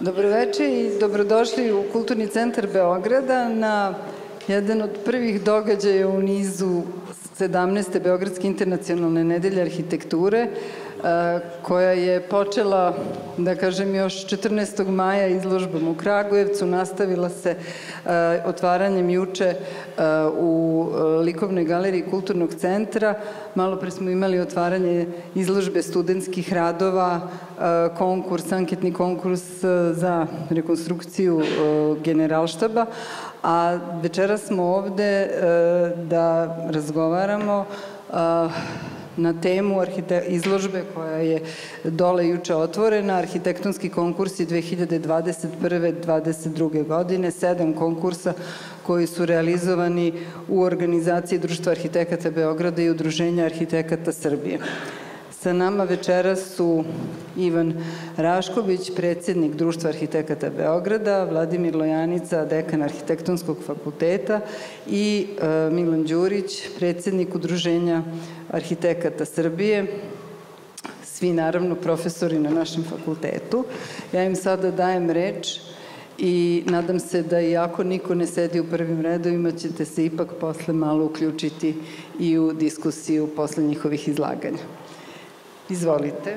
Dobroveče i dobrodošli u Kulturni centar Beograda na jedan od prvih događaja u nizu 17. Beogradske internacionalne nedelje arhitekture, koja je počela, da kažem, još 14. maja izložbom u Kragujevcu, nastavila se otvaranjem juče u Likovnoj galeriji Kulturnog centra. Malo pre smo imali otvaranje izložbe studentskih radova, konkurs, anketni konkurs za rekonstrukciju Generalštaba, a večera smo ovde da razgovaramo na temu izložbe koja je dole juče otvorena, arhitektonski konkursi 2021-2022. godine, 7 konkursa koji su realizovani u organizaciji Društva arhitekata Beograda i Udruženja arhitekata Srbije. Sa nama večera su Ivan Rašković, predsjednik Društva arhitekata Beograda, Vladimir Lojanica, dekan Arhitektonskog fakulteta i Milan Đurić, predsjednik Udruženja arhitekata Srbije, svi naravno profesori na našem fakultetu. Ja im sada dajem reč i nadam se da iako niko ne sedi u prvim redovima, ćete se ipak posle malo uključiti i u diskusiju posle njihovih izlaganja. Izvolite.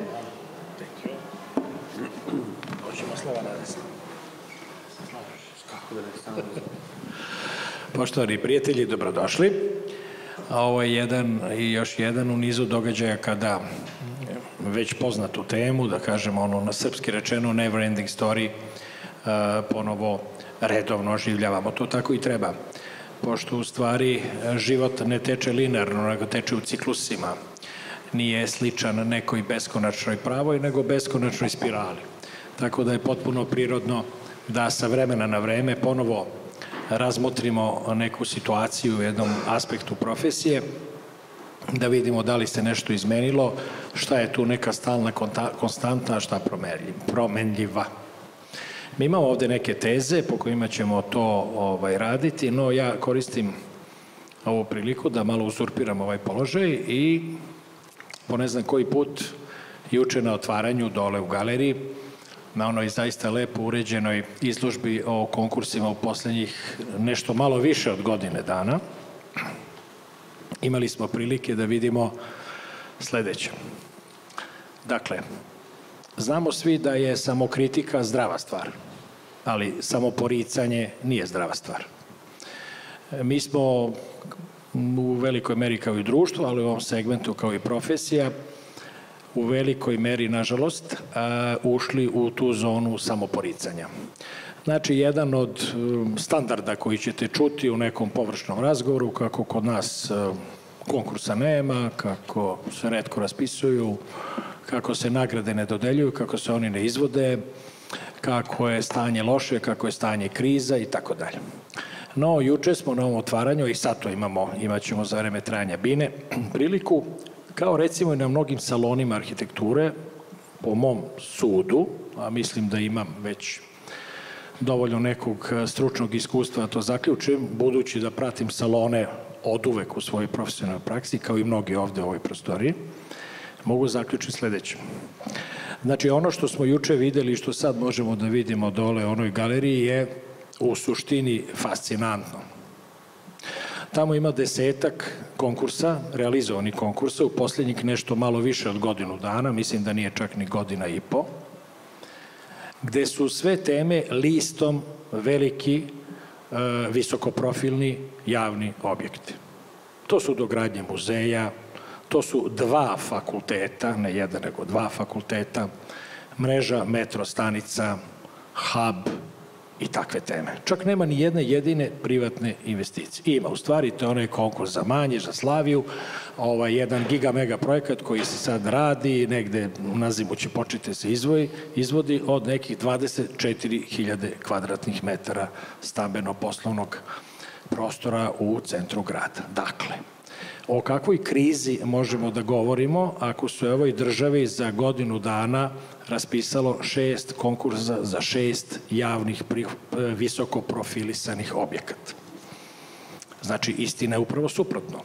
Poštovani prijatelji, dobrodošli. Ovo je još jedan u nizu događaja kada već poznatu temu, da kažemo ono na srpski rečeno never ending story, ponovo redovno oživljavamo. To tako i treba, pošto u stvari život ne teče linearno, nego teče u ciklusima. Nije sličan nekoj beskonačnoj pravoj, nego beskonačnoj spirali. Tako da je potpuno prirodno da sa vremena na vreme ponovo razmotrimo neku situaciju u jednom aspektu profesije, da vidimo da li se nešto izmenilo, šta je tu neka stalna konstanta, a šta promenljiva. Mi imamo ovde neke teze po kojima ćemo to raditi, no ja koristim ovu priliku da malo uzurpiram ovaj položaj i po ne znam koji put juče na otvaranju dole u galeriji, na onoj zaista lepo uređenoj izložbi o konkursima u poslednjih nešto malo više od godine dana, imali smo prilike da vidimo sledeće. Dakle, znamo svi da je samokritika zdrava stvar, ali samoporicanje nije zdrava stvar. Mi smo u velikoj meri kao i društvo, ali u ovom segmentu kao i profesija, u velikoj meri, nažalost, ušli u tu zonu samoporicanja. Znači, jedan od standarda koji ćete čuti u nekom površnom razgovoru, kako kod nas konkursa nema, kako se retko raspisuju, kako se nagrade ne dodeljuju, kako se oni ne izvode, kako je stanje loše, kako je stanje kriza i tako dalje. No, juče smo na ovom otvaranju, i sad to imat ćemo za vreme trajanja bine, priliku, kao recimo i na mnogim salonima arhitekture, po mom sudu, a mislim da imam već dovoljno nekog stručnog iskustva da to zaključim, budući da pratim salone oduvek u svojoj profesionalnoj praksi, kao i mnogi ovde u ovoj prostoriji, mogu zaključiti sledeće. Znači, ono što smo juče videli i što sad možemo da vidimo dole u onoj galeriji je u suštini fascinantno. Tamo ima 10 konkursa, realizovanih konkursa, u poslednjih nešto malo više od godinu dana, mislim da nije čak ni godina i po, gde su sve teme listom veliki, visokoprofilni javni objekti. To su dogradnje muzeja, to su 2 fakulteta, ne jedan nego 2 fakulteta, mreža metro stanica, hub i takve teme. Čak nema ni jedne jedine privatne investicije. Ima, u stvari, to je onaj konkurs za manje, za Slaviju, jedan giga-mega projekat koji se sad radi, negde na zimu će početi se izvodi od nekih 24.000 kvadratnih metara stambeno-poslovnog prostora u centru grada. Dakle, o kakvoj krizi možemo da govorimo ako su u ovoj državi za godinu dana raspisalo 6 konkursa za 6 javnih visoko profilisanih objekata. Znači, istina je upravo suprotno.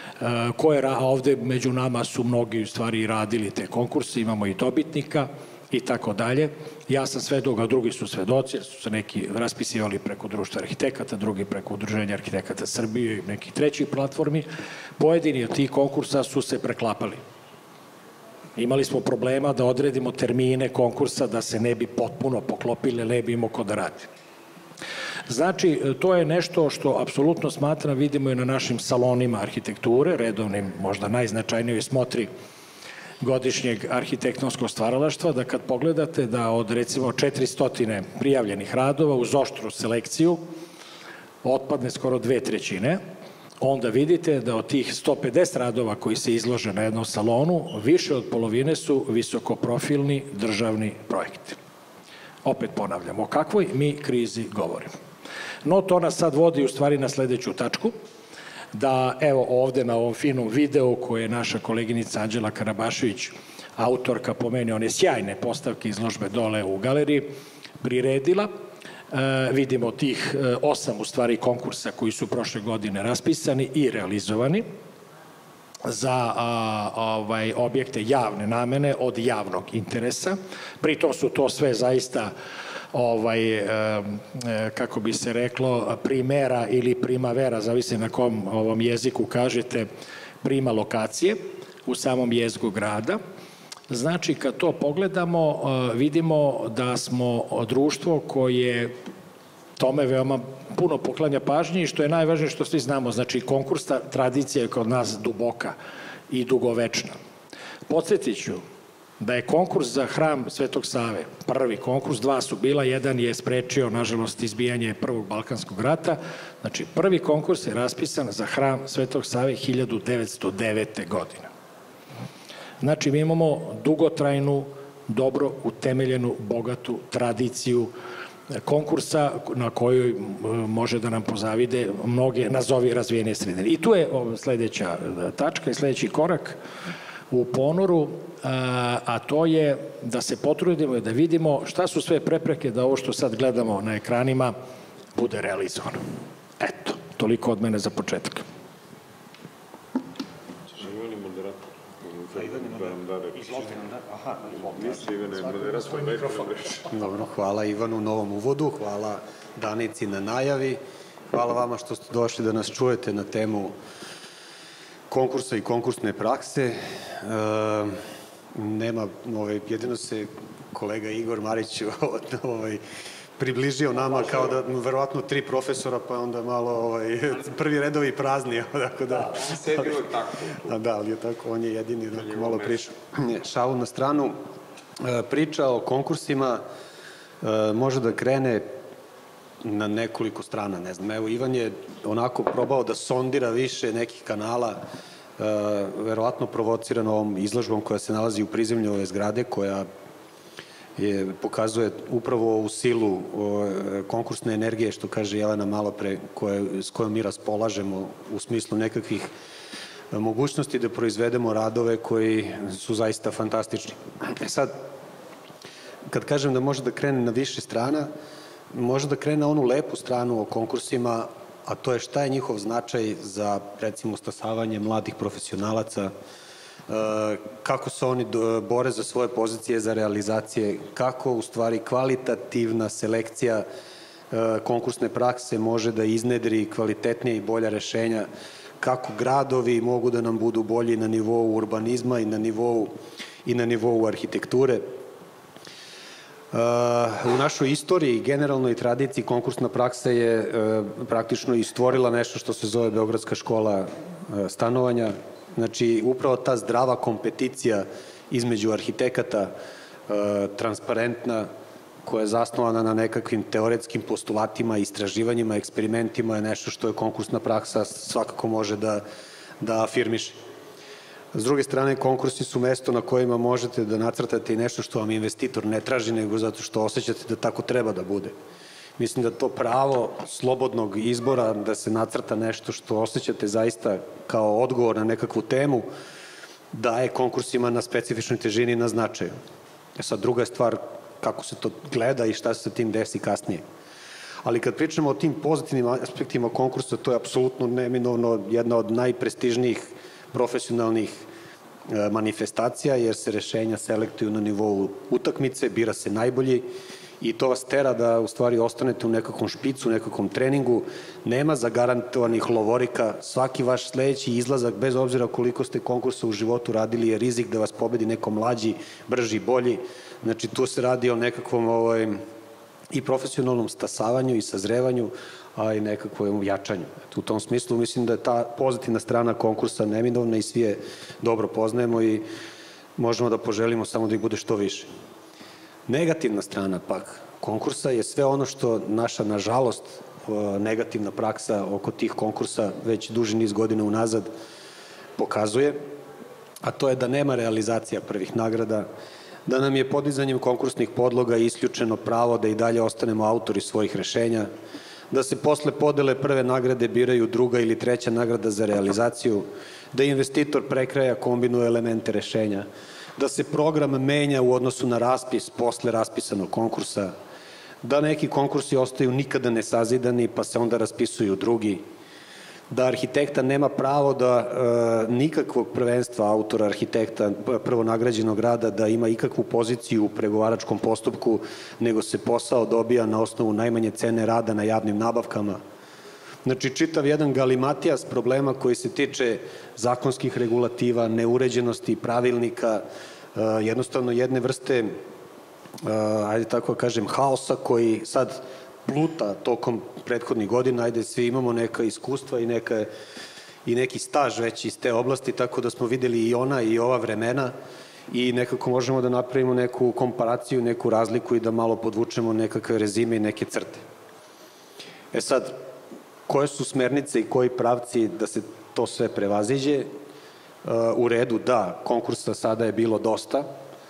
Ovde među nama su mnogi u stvari radili te konkurse, imamo i dobitnika, i tako dalje. Ja sam svedok, a drugi su svedoci, jer su se neki raspisivali preko Društva arhitekata, drugi preko Udruženja arhitekata Srbije i nekih trećih platformi. Pojedini od tih konkursa su se preklapali. Imali smo problema da odredimo termine konkursa da se ne bi potpuno poklopili, ne bi imao ko da radi. Znači, to je nešto što apsolutno smatram, vidimo i na našim salonima arhitekture, redovnim, možda najznačajnijoj smotri godišnjeg arhitektonskog stvaralaštva, da kad pogledate da od recimo 400 prijavljenih radova uz oštru selekciju otpadne skoro 2/3, onda vidite da od tih 150 radova koji se izlože na jednom salonu, više od polovine su visokoprofilni državni projekti. Opet ponavljam, o kakvoj mi krizi govorimo. No, to nas sad vodi u stvari na sledeću tačku, da evo ovde na ovom finom videu koje je naša koleginica Anđela Karabašević, autorka po meni one sjajne postavke izložbe dole u galeriji, priredila. Vidimo tih 8 u stvari konkursa koji su prošle godine raspisani i realizovani za objekte javne namene od javnog interesa. Pritom su to sve zaista kako bi se reklo, primera ili primavera, zavisi na kom ovom jeziku kažete, prima lokacije u samom jezgru grada. Znači, kad to pogledamo, vidimo da smo društvo koje tome veoma puno poklanja pažnje i što je najvažnije što svi znamo, znači konkursna tradicija je kod nas duboka i dugovečna. Podsjetit ću da je konkurs za hram Svetog Save, prvi konkurs, 2 su bila, jedan je sprečio, nažalost, izbijanje Prvog Balkanskog rata, znači prvi konkurs je raspisan za hram Svetog Save 1909. godine. Znači, mi imamo dugotrajnu, dobro utemeljenu, bogatu tradiciju konkursa na kojoj može da nam pozavide mnoge, nazovi, razvijene sredine. I tu je sledeća tačka i sledeći korak u ponoru, a to je da se potrudimo i da vidimo šta su sve prepreke da ovo što sad gledamo na ekranima bude realizovano. Eto, toliko od mene za početak. Dobro, hvala Ivanu na ovom uvodu, hvala Danici na najavi, hvala vama što ste došli da nas čujete na temu konkursa i konkursne prakse. Jedino se kolega Igor Marić približio nama kao da verovatno 3 profesora, pa onda malo prvi redovi prazni. Sve je bilo tako. Da, ali je tako, on je jedini malo prišao. Šalu na stranu, priča o konkursima može da krene na nekoliko strana, ne znam. Evo, Ivan je onako probao da sondira više nekih kanala, verovatno provociran ovom izložbom koja se nalazi u prizemlju ove zgrade, koja pokazuje upravo ovu silu konkursne energije, što kaže Jelena malo pre, s kojom mi raspolažemo u smislu nekakvih mogućnosti da proizvedemo radove koji su zaista fantastični. Sad, kad kažem da može da krene na više strana, može da krene na onu lepu stranu o konkursima, a to je šta je njihov značaj za, recimo, stasavanje mladih profesionalaca, kako se oni bore za svoje pozicije, za realizacije, kako u stvari kvalitativna selekcija konkursne prakse može da iznedri kvalitetnije i bolja rešenja, kako gradovi mogu da nam budu bolji na nivou urbanizma i na nivou arhitekture. U našoj istoriji, generalnoj tradiciji, konkursna praksa je praktično i stvorila nešto što se zove Beogradska škola stanovanja. Znači, upravo ta zdrava kompeticija između arhitekata, transparentna, koja je zasnovana na nekakvim teoretskim postulatima, istraživanjima, eksperimentima, je nešto što je konkursna praksa svakako može da afirmiše. S druge strane, konkursi su mesto na kojima možete da nacrtate i nešto što vam investitor ne traži, nego zato što osjećate da tako treba da bude. Mislim da to pravo slobodnog izbora da se nacrta nešto što osjećate zaista kao odgovor na nekakvu temu daje konkursima na specifičnoj težini i na značaju. Sad, druga je stvar kako se to gleda i šta se sa tim desi kasnije. Ali kad pričamo o tim pozitivnim aspektima konkursa, to je apsolutno neminovno jedna od najprestižnijih profesionalnih manifestacija, jer se rešenja selektuju na nivou utakmice, bira se najbolji i to vas tera da u stvari ostanete u nekakvom špicu, u nekakvom treningu. Nema zagarantovanih lovorika. Svaki vaš sledeći izlazak, bez obzira koliko ste konkursa u životu radili, je rizik da vas pobedi neko mlađi, brži, bolji. Znači, tu se radi o nekakvom i profesionalnom stasavanju i sazrevanju, a i nekakvom jačanju. U tom smislu mislim da je ta pozitivna strana konkursa neminovna i svi je dobro poznajemo i možemo da poželimo samo da ih bude što više. Negativna strana pak konkursa je sve ono što naša, nažalost, negativna praksa oko tih konkursa već duži niz godina unazad pokazuje, a to je da nema realizacija prvih nagrada, da nam je podizanjem konkursnih podloga isključeno pravo da i dalje ostanemo autori svojih rešenja, da se posle podele prve nagrade biraju druga ili treća nagrada za realizaciju, da investitor prekraja kombinuje elemente rešenja, da se program menja u odnosu na raspis posle raspisanog konkursa, da neki konkursi ostaju nikada nesazidani pa se onda raspisuju drugi, da arhitekta nema pravo da nikakvog prvenstva autora arhitekta prvo nagrađenog rada da ima ikakvu poziciju u pregovaračkom postupku, nego se posao dobija na osnovu najmanje cene rada na javnim nabavkama. Znači, čitav jedan galimatijas problema koji se tiče zakonskih regulativa, neuređenosti, pravilnika, jednostavno jedne vrste, ajde tako kažem, haosa koji sad pluta tokom prethodnih godina, ajde svi imamo neka iskustva i neki staž već iz te oblasti, tako da smo videli i ona i ova vremena i nekako možemo da napravimo neku komparaciju, neku razliku i da malo podvučemo nekakve rezime i neke crte. E sad, koje su smernice i koji pravci da se to sve prevaziđe? U redu, da, konkursa sada je bilo dosta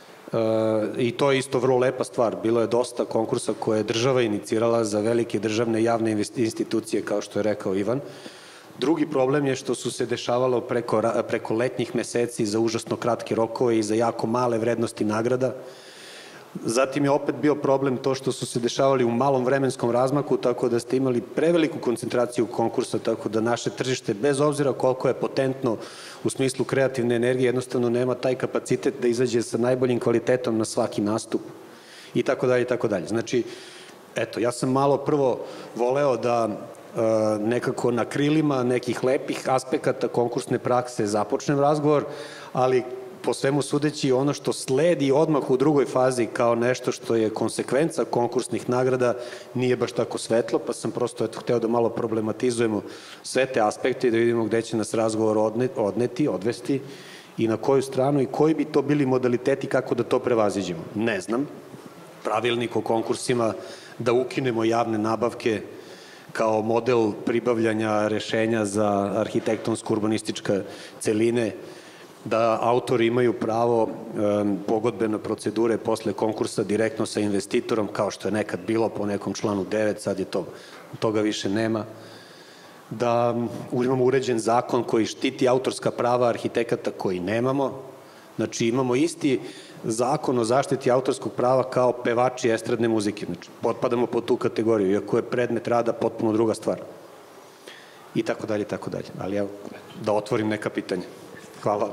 i to je isto vrlo lepa stvar. Bilo je dosta konkursa koje je država inicirala za velike državne javne institucije, kao što je rekao Ivan. Drugi problem je što su se dešavalo preko letnjih meseci za užasno kratke rokove i za jako male vrednosti nagrada. Zatim je opet bio problem to što su se dešavali u malom vremenskom razmaku, tako da ste imali preveliku koncentraciju konkursa, tako da naše tržište, bez obzira koliko je potentno u smislu kreativne energije, jednostavno nema taj kapacitet da izađe sa najboljim kvalitetom na svaki nastup i tako dalje i tako dalje. Znači, eto, ja sam malo prvo voleo da nekako na krilima nekih lepih aspekata konkursne prakse započnem razgovor, ali po svemu sudeći ono što sledi odmah u drugoj fazi kao nešto što je konsekvenca konkursnih nagrada nije baš tako svetlo, pa sam prosto hteo da malo problematizujemo sve te aspekte i da vidimo gde će nas razgovor odvesti i na koju stranu i koji bi to bili modaliteti kako da to prevaziđemo. Ne znam, pravilnik o konkursima, da ukinemo javne nabavke kao model pribavljanja rešenja za arhitektonsko-urbanističke celine, da autori imaju pravo pogodbene procedure posle konkursa direktno sa investitorom, kao što je nekad bilo po nekom članu 9, sad je toga više nema, da imamo uređen zakon koji štiti autorska prava arhitekata koji nemamo, znači imamo isti zakon o zaštiti autorskog prava kao pevači estradne muzike, znači potpadamo po tu kategoriju, iako je predmet rada potpuno druga stvar. I tako dalje, i tako dalje. Ali evo, da otvorim neka pitanja. Hvala.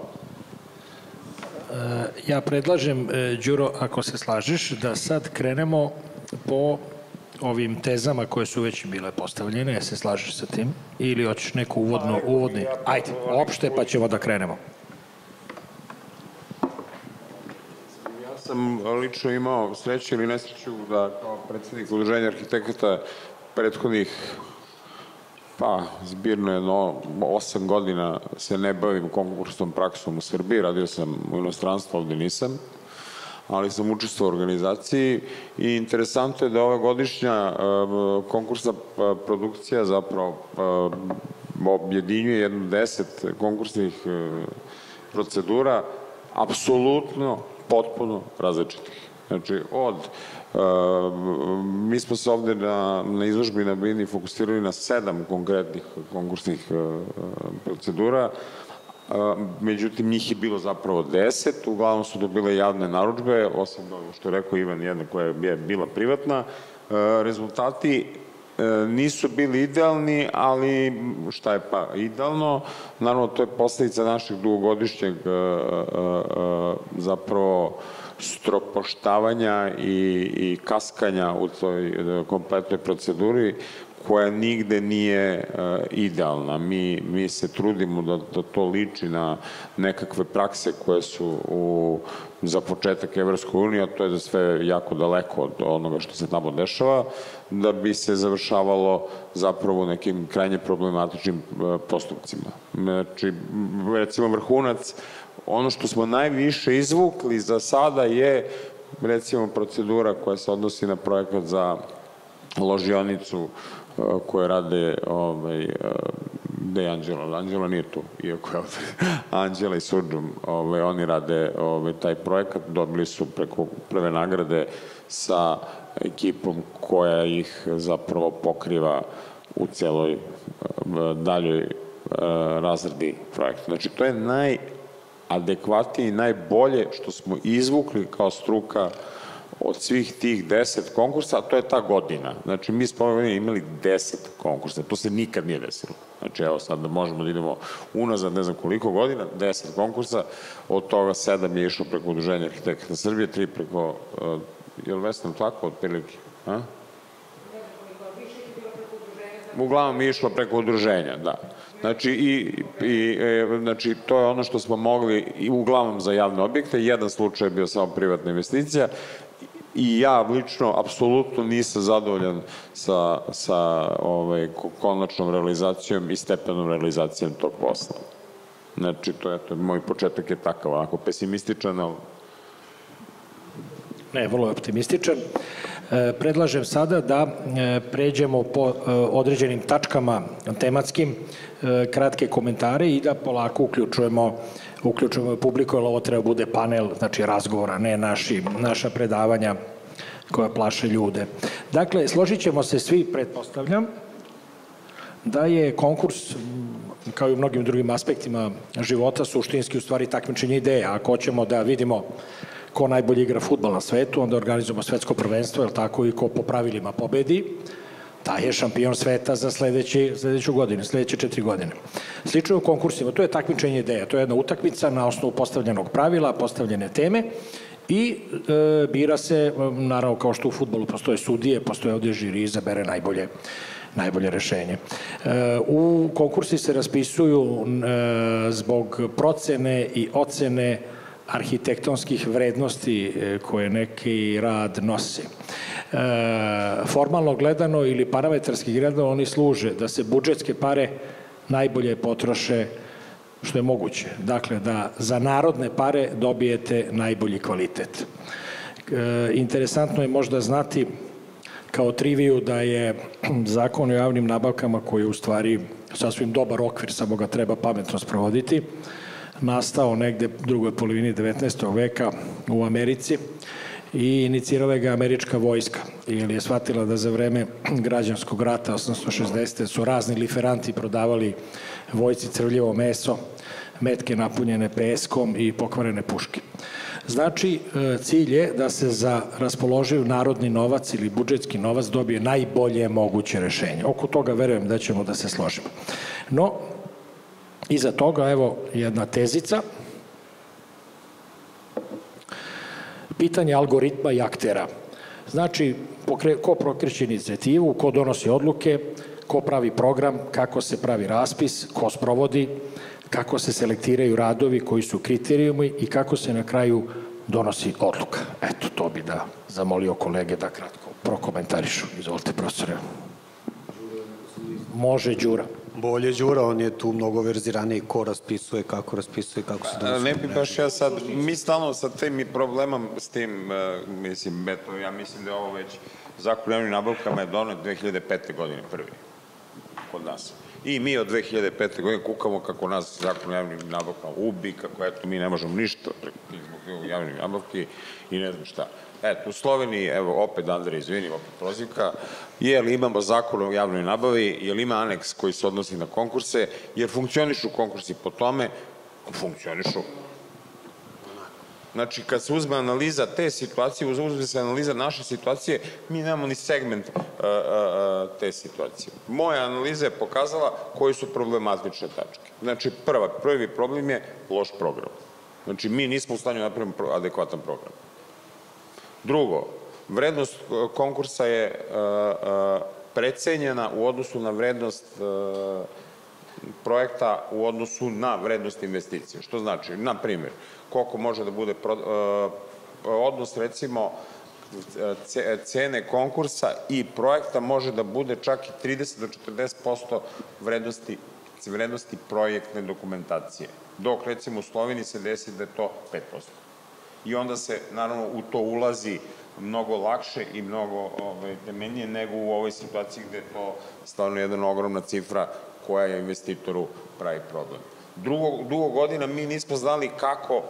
Ja predlažem, Đuro, ako se slažeš, da sad krenemo po ovim tezama koje su već bile postavljene. Ja se slažeš sa tim? Ili hoćeš neko uvodni? Ajde, opšte pa ćemo da krenemo. Ja sam lično imao sreću ili nesreću da kao predsednik Udruženja arhitekata prethodnih zbirno jedno 8 godina se ne bavim konkursnom praksom u Srbiji, radio sam u inostranstvu, ovde nisam, ali sam učestvovao u organizaciji i interesantno je da ova godišnja konkursna produkcija zapravo objedinjuje jedno 10 konkursnih procedura, apsolutno, potpuno različitih. Znači, mi smo se ovde na izložbi na Bini fokusirali na 7 konkretnih konkursnih procedura, međutim njih je bilo zapravo 10, uglavnom su to bile javne narudžbe, osim što je rekao Ivan, jedna koja je bila privatna. Rezultati nisu bili idealni, ali šta je pa idealno? Naravno, to je posledica našeg dugogodišnjeg zapravo stropoštavanja i kaskanja u toj kompletnoj proceduri koja nigde nije idealna. Mi se trudimo da to liči na nekakve prakse koje su za početak Evropske unije, a to je da sve jako daleko od onoga što se tamo dešava, da bi se završavalo zapravo nekim krajnje problematičnim postupcima. Znači, recimo vrhunac, ono što smo najviše izvukli za sada je, recimo, procedura koja se odnosi na projekat za ložionicu koje rade gde je Anđela? Anđela nije tu, iako je Anđela i Surđum, oni rade taj projekat, dobili su preko prve nagrade sa ekipom koja ih zapravo pokriva u celoj daljoj razredi projekta. Znači, to je najadekvatnije i najbolje što smo izvukli kao struka od svih tih 10 konkursa, a to je ta godina. Znači, mi smo imali 10 konkursa, to se nikad nije desilo. Znači, evo sad možemo da idemo unazad, ne znam koliko godina, 10 konkursa, od toga 7 je išlo preko Udruženja arhitekata Srbije, 3 preko, je li vesno tako, otprilike? Uglavnom je išlo preko udruženja, da. Znači, to je ono što smo mogli, uglavnom za javne objekte, jedan slučaj je bio samo privatna investicija, i ja lično apsolutno nisam zadovoljan sa konačnom realizacijom i stepenom realizacijom tog posla. Znači, moj početak je takav, onako pesimističan, ali... Ne, vrlo je optimističan. Predlažem sada da pređemo po određenim tačkama tematskim, kratke komentare i da polako uključujemo publiku, jer ovo treba bude panel, znači razgovora, ne naša predavanja koja plaše ljude. Dakle, složit ćemo se svi, pretpostavljam, da je konkurs, kao i u mnogim drugim aspektima života, suštinski u stvari takmičenje ideja. Ako hoćemo da vidimo ko najbolje igra fudbal na svetu, onda organizujemo svetsko prvenstvo, jel tako, i ko po pravilima pobedi, taj je šampion sveta za sledeću godinu, sledeće 4 godine. Slično u konkursima, to je takmičenje ideja, to je jedna utakmica na osnovu postavljenog pravila, postavljene teme i bira se, naravno kao što u fudbalu postoje sudije, postoje ovdje žiri, izabere najbolje rešenje. U konkursi se raspisuju zbog procene i ocene arhitektonskih vrednosti koje neki rad nosi. Formalno gledano ili parametarski gledano oni služe da se budžetske pare najbolje potroše što je moguće. Dakle, da za narodne pare dobijete najbolji kvalitet. Interesantno je možda znati kao triviju da je Zakon o javnim nabavkama, koji je u stvari sasvim dobar okvir, samo ga treba pametno sprovoditi, nastao negde u drugoj polovini 19. veka u Americi i inicirala ga američka vojska, jer je shvatila da za vreme građanskog rata 1860. su razni liferanti prodavali vojci crvljevo meso, metke napunjene peskom i pokvarene puške. Znači, cilj je da se za raspoloživ narodni novac ili budžetski novac dobije najbolje moguće rešenje. Oko toga verujem da ćemo da se složimo. No, iza toga, evo, jedna tezica. Pitanje algoritma i aktera. Znači, ko pokreće inicijativu, ko donosi odluke, ko pravi program, kako se pravi raspis, ko sprovodi, kako se selektiraju radovi, koji su kriterijumi i kako se na kraju donosi odluka. Eto, to bi da zamolio kolege da kratko prokomentarišu. Izvolite, profesore. Može Đura. Bolje Đura, on je tu mnogo verziraniji ko raspisuje, kako se donosi. Ne bi baš ja sad, mi stalno sa tim problemom s tim, mislim, eto, ja mislim da je ovo već Zakon o javnim nabavkama je donet 2005. godine prvi kod nas. I mi od 2005. godine kukamo kako nas Zakon o javnim nabavkama ubi, kako eto mi ne možemo ništa zbog javnih nabavki i ne znam šta. Eto, u Sloveniji, evo, opet Andrej, izvini, opet prozivka, jer imamo Zakon o javnoj nabavi, jer ima aneks koji se odnosi na konkurse, jer funkcionišu konkursi po tome, funkcionišu. Znači, kad se uzme analiza te situacije, uzme se analiza naše situacije, mi nemamo ni segment te situacije. Moja analiza je pokazala koji su problematične tačke. Znači, prvi problem je loš program. Znači, mi nismo u stanju da napravimo adekvatan program. Drugo, vrednost konkursa je precenjena u odnosu na vrednost projekta u odnosu na vrednost investicije. Što znači, na primjer, koliko može da bude odnos, recimo, cene konkursa i projekta može da bude čak i 30 do 40% vrednosti projektne dokumentacije. Dok, recimo, u Sloveniji se desi da je to 5%. I onda se, naravno, u to ulazi mnogo lakše i mnogo temeljnije nego u ovoj situaciji gde je to stvarno jedna ogromna cifra koja je investitoru pravi problem. Dugo godina mi nismo znali kako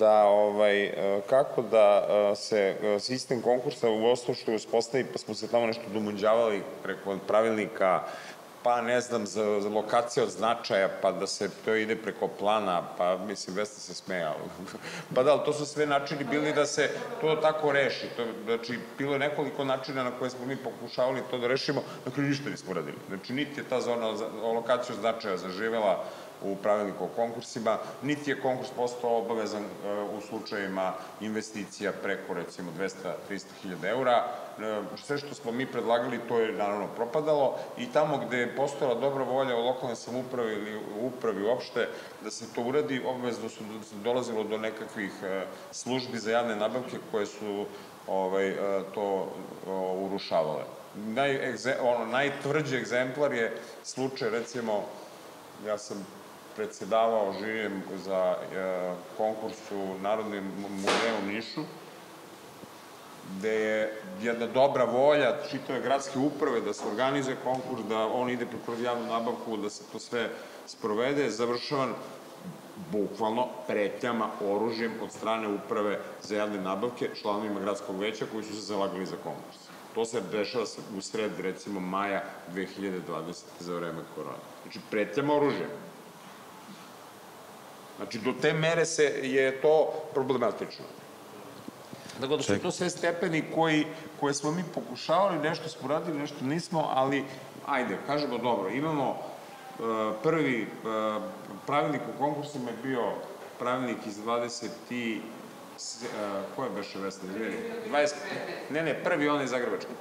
da se sistem konkursa u Ostroškoj uspostavi, pa smo se tamo nešto domunđavali preko pravilnika, pa ne znam, za lokacije od značaja, pa da se to ide preko plana, pa mislim, Vesna se smejala. Pa da, ali to su sve načini bili da se to tako reši. Znači, bilo je nekoliko načina na koje smo mi pokušavali to da rešimo, na kraju ništa nismo radili. Znači, niti je ta zona lokacija od značaja zaživela u pravilniku o konkursima, niti je konkurs postao obavezan u slučajima investicija preko, recimo, 200-300 hiljada eura. Sve što smo mi predlagali, to je naravno propadalo i tamo gde je postojala dobra volja u lokalnoj samoupravi ili u upravi uopšte da se to uradi, obavezno su dolazilo do nekakvih službi za javne nabavke koje su to urušavale. Najtvrđi egzemplar je slučaj, recimo, ja sam predsedavao žirijem za konkurs u Narodnom muzeju u Nišu, gde je jedna dobra volja čitave gradske uprave da se organizuje konkurs, da on ide kroz javnu nabavku, da se to sve sprovede, završavan bukvalno pretnjama, oružjem od strane uprave za javne nabavke, članovima gradskog veća koji su se zalagali za konkurs. To se dešava u sred, recimo, maja 2020. za vreme korona. Znači, pretnjama oružjem. Znači, do te mere je to problematično. Tako da su to sve stepeni koje smo mi pokušavali, nešto smo radili, nešto nismo, ali, ajde, kažemo dobro, imamo prvi pravilnik u konkursima je bio pravilnik iz 20 koje beše Vesna? Ne, prvi, on je zagrebački.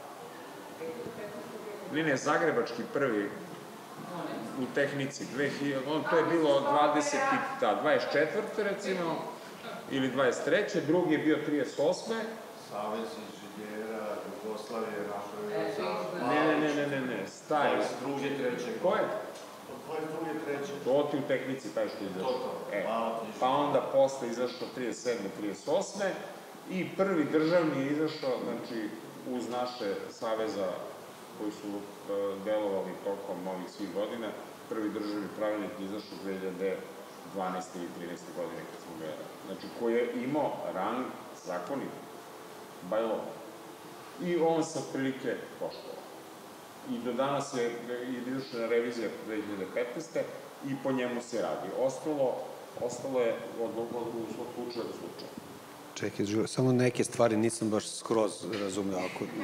Ne, zagrebački prvi u tehnici. To je bilo 24. recimo, ili 23. Drugi je bio 38. Savez inženjera Jugoslavije napravio Ne, staj. 22. Ko je? 22. To ti u tehnici, taj što je izašao. Pa onda posle izašao 37. 38. I prvi državni je izašao, znači, uz naše saveza koji su delovali tokom ovih svih godina, prvi državni pravilnik je izašao 2012. ili 13. godine kad smo gledali. Znači, koji je imao rang zakonit, by law. I on se otprilike poštovao. I do danas je izvršena revizija 2015. i po njemu se radi. Ostalo je od slučaja do slučaja. Čekaj, samo neke stvari nisam baš skroz razumeo.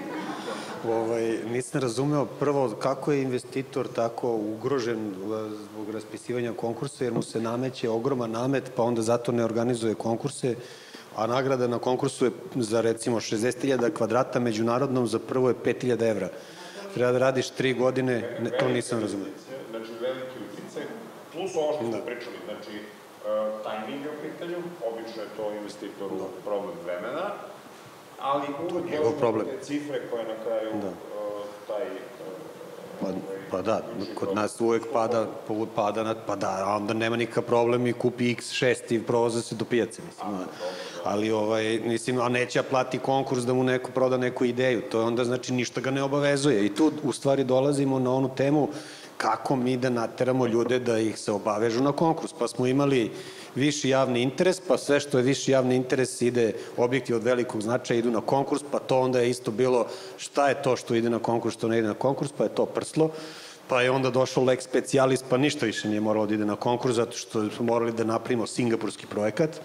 Nisam razumeo prvo kako je investitor tako ugrožen zbog raspisivanja konkursa, jer mu se nameće ogroman namet, pa onda zato ne organizuje konkurse, a nagrada na konkursu je za recimo 60.000 kvadrata, međunarodnom za prvo je 5.000 evra. Treba da radiš 3 godine, to nisam razumeo. Znači, veliki uticaj, plus ovo što smo pričali, znači, tajming je u pitanju, obično je to investitoru problem vremena, ali uvek dođemo te cifre koje na kraju taj... Pa da, kod nas uvek pada, pa da, a onda nema nikakav problem i kupi X6 i provoza se do pijace, mislim. Ali, mislim, a neće plati konkurs da mu neko proda neku ideju, to onda znači ništa ga ne obavezuje. I tu u stvari dolazimo na onu temu kako mi da nateramo ljude da ih se obavežu na konkurs. Pa smo imali viši javni interes, pa sve što je viši javni interes ide, objekti od velikog značaja idu na konkurs, pa to onda je isto bilo šta je to što ide na konkurs, što ne ide na konkurs, pa je to prslo. Pa je onda došao lex specialis, pa ništa više nije moralo da ide na konkurs, zato što smo morali da napravimo singapurski projekat.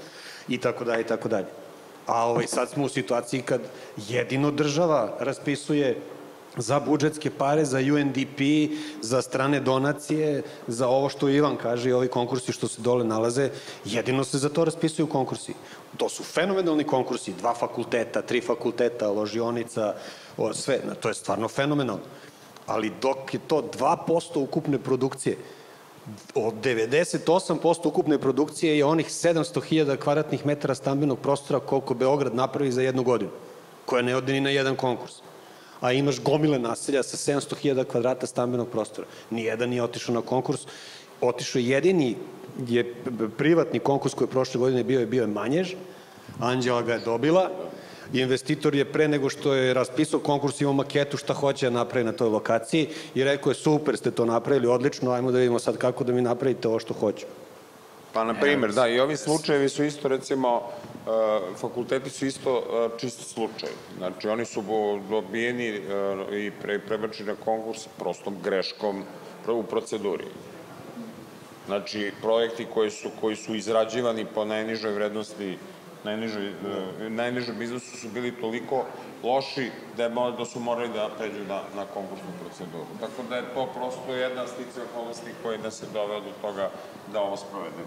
i tako dalje, i tako dalje. A sad smo u situaciji kad jedino država raspisuje za budžetske pare, za UNDP, za strane donacije, za ovo što Ivan kaže i ovi konkursi što se dole nalaze, jedino se za to raspisuju konkursi. To su fenomenalni konkursi, 2 fakulteta, 3 fakulteta, ložionica, sve, to je stvarno fenomenalno. Ali dok je to 2% ukupne produkcije, od 98% ukupne produkcije je onih 700.000 kvadratnih metara stambenog prostora koliko Beograd napravi za 1 godinu, koja ne ode ni na jedan konkurs. A imaš gomile naselja sa 700.000 kvadrata stambenog prostora. Nijedan nije otišao na konkurs. Otišao jedini je privatni konkurs koji je prošle godine bio je Manjež. Anđela ga je dobila. Investitor je pre nego što je raspisao konkurs imao maketu šta hoće da napravi na toj lokaciji i rekao je super ste to napravili, odlično, ajmo da vidimo sad kako da mi napravite ovo što hoću. Pa, na primjer, da, i ovi slučajevi su isto, recimo, fakulteti su isto čisto slučaj. Znači, oni su dobijeni i prebačeni na konkurs prostom greškom u proceduri. Znači, projekti koji su izrađivani po najnižoj vrednosti, najnižem iznosu su bili toliko loši da su morali da pređu na konkursnu proceduru. Tako da je to prosto jedna stica okolnosti koja nas je dovela do toga da ovo sprovedemo.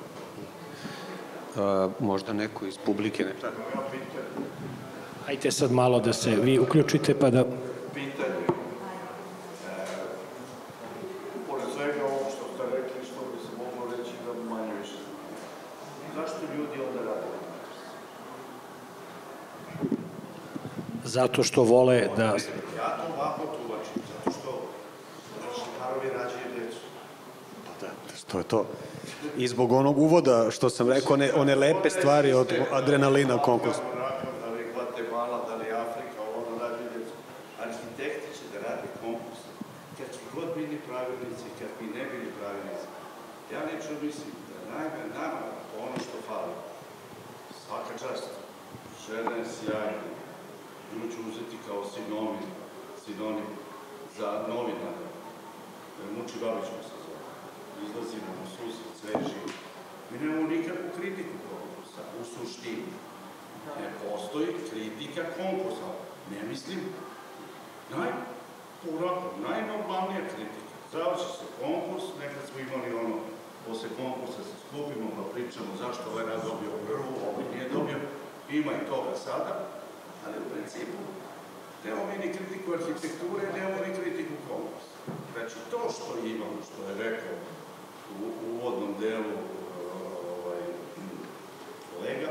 Možda neko iz publike ne... Hajde sad malo da se vi uključite pa da... Pitanje. Pored svega ovo što ste rekli, što bi se moglo reći da manje više. Zašto ljudi onda rade? Zato što vole da... Ja to ovako tumačim, zato što naši parovi rađaju decu. Pa da, to je to. I zbog onog uvoda što sam rekao, one lepe stvari od adrenalina konkursa. Da li Gvatemala, da li Afrika, ono rađaju decu. Arhitekti će da rade konkurs. Kad će god bili pravilnici, kad bi ne bili pravilnici. Ja lično mislim da najbolje nama ono što fali. Svaka čast. Žena je sjajna. Nju ću uzeti kao sinonim za novinara. Muči Babić mu se zove. Izlazimo u susret, sve živo. Mi nemamo nikakvu kritiku konkursa, u suštini. Ne postoji kritika konkursa. Ne mislim, najnormalnija kritika. Završi se konkurs, nekad smo imali posle konkursa se skupimo pa pričamo zašto ovaj rad dobio prvu, ovaj nije dobio. Ima i toga sada. Ali u principu, nemamo mi ni kritiku arhitekture, nemamo ni kritiku konkursa. Znači, to što imamo, što je rekao u uvodnom delu kolega,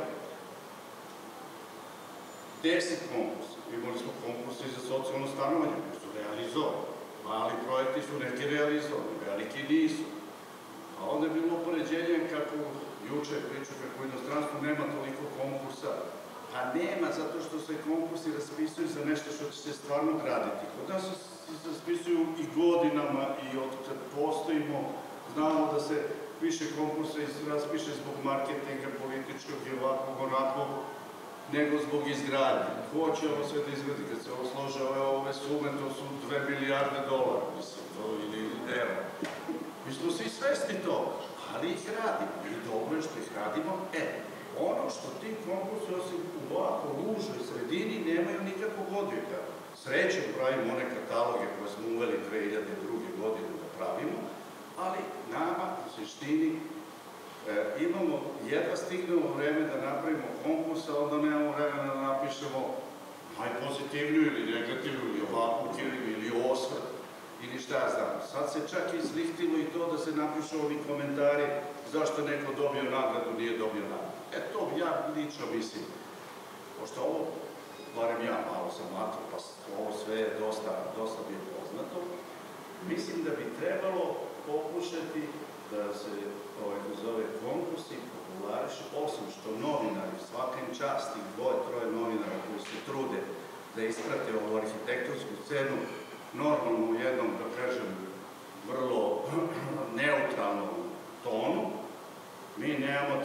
10 konkursa. Imali smo konkurse za socijalno stanovanje, koji su realizovani. Mali projekti su neki realizovani, veliki nisu. A onda je bilo poređenje kako juče priču kako u inostranstvu nema toliko konkursa. A nema, zato što se konkursi raspisuju za nešto što će se stvarno graditi. Kod nas se raspisuju i godinama i od kad postojimo, znamo da se više konkursa raspiše zbog marketinga, političkog i ovakvog, onakvog, nego zbog izgradnje. Ko će ovo sve da izgradi? Kad se ovo slože ove sume, to su $2 milijarde, mislim, ili evra. Mi smo svi svesni toga, ali ih radimo. I dobro je što ih radimo, ono što ti konkursi, osim u ovako ružnoj sredini, nemaju nikakvog odjeka. Srećem pravimo one kataloge koje smo uveli 2002. godine da pravimo, ali nama u suštini imamo jedva stignemo vreme da napravimo konkurs, a onda nemamo vremena da napišemo najpozitivniju ili negativnu ili ovakvu ili osvrt ili šta ja znam. Sad se čak izlihtilo i to da se napišu ovi komentari zašto neko dobio nagradu, nije dobio nagradu. To ja lično mislim, pošto ovo, barem ja malo sam matro, pa ovo sve je dosta bio poznato, mislim da bi trebalo pokušati da se zove konkursi populariše, osim što novinari, svakim časti, 2-3 novinara koji se trude da isprate ovu arhitektonsku scenu, normalno u jednom, da kažem, vrlo neutralnom tonu, mi nemamo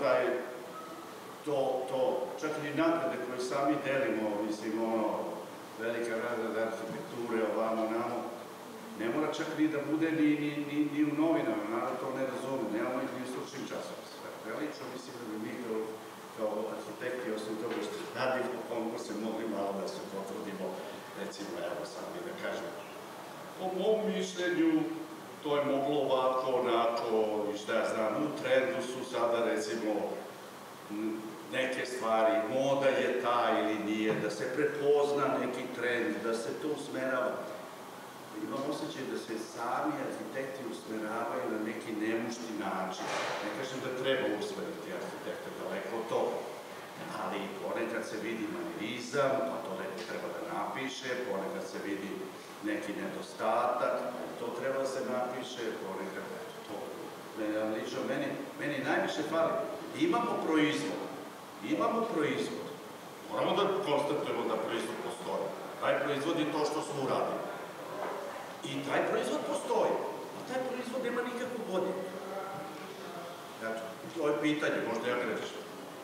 čak i nagrade koje sami delimo, mislim, velika nagrada arhitekture, ovamo, namo, ne mora čak ni da bude ni u novinama, naravno to ne razume, nemamo ih ni u stručnim časopisima. Lično mislim da bi mi kao kao arhitekti, osim toga što radimo konkurse, mogli malo da se potrudimo, recimo, evo sad mi da kažem, po mom mišljenju, to je moglo ovako, onako, i šta ja znam, u trendu su sada, recimo, neke stvari, moda je ta ili nije, da se prepozna neki trend, da se to usmerava. Imam osjećaj da se sami arhitekti usmeravaju na neki nemušti način. Ne kažem da treba usmeriti arhitekte, daleko od toga. Ali ponekad se vidi manjerizam, pa to neko treba da napiše, ponekad se vidi neki nedostatak, to treba da se napiše, ponekad to. Lično, meni najviše fali. Imamo proizvod. Moramo da konstatujemo da proizvod postoji. Taj proizvod je to što smo uradili. I taj proizvod postoji, a taj proizvod nema nikakvu godinu. Eto, to je pitanje, možda ja grešim.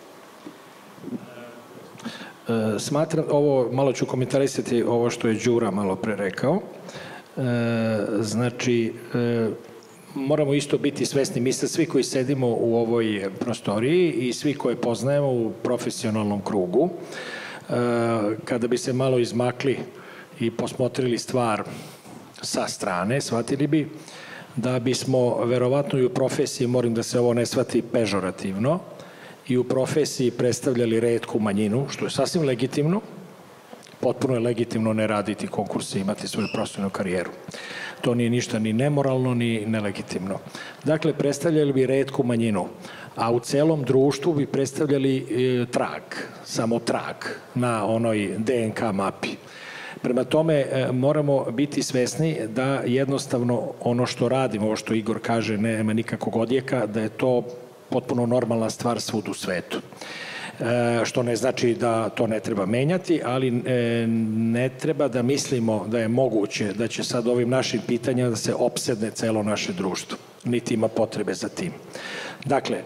Smatram, malo ću komentarisati ovo što je Đura malo pre rekao. Znači, moramo isto biti svesni, mi svi koji sedimo u ovoj prostoriji i svi koje poznajemo u profesionalnom krugu, kada bi se malo izmakli i posmotrili stvar sa strane, shvatili bi da bismo verovatno i u profesiji, moram da se ovo ne shvati pežorativno, i u profesiji predstavljali retku manjinu, što je sasvim legitimno, potpuno je legitimno ne raditi konkurse i imati svoju profesionalnu karijeru. To nije ništa ni nemoralno, ni nelegitimno. Dakle, predstavljali bi retku manjinu, a u celom društvu bi predstavljali trag, samo trag na onoj DNK mapi. Prema tome, moramo biti svesni da jednostavno ono što radimo, ovo što Igor kaže, nema nikakvog odjeka, da je to potpuno normalna stvar svud u svetu. Što ne znači da to ne treba menjati, ali ne treba da mislimo da je moguće da će sad ovim našim pitanjima da se opsedne celo naše društvo. Niti ima potrebe za tim. Dakle,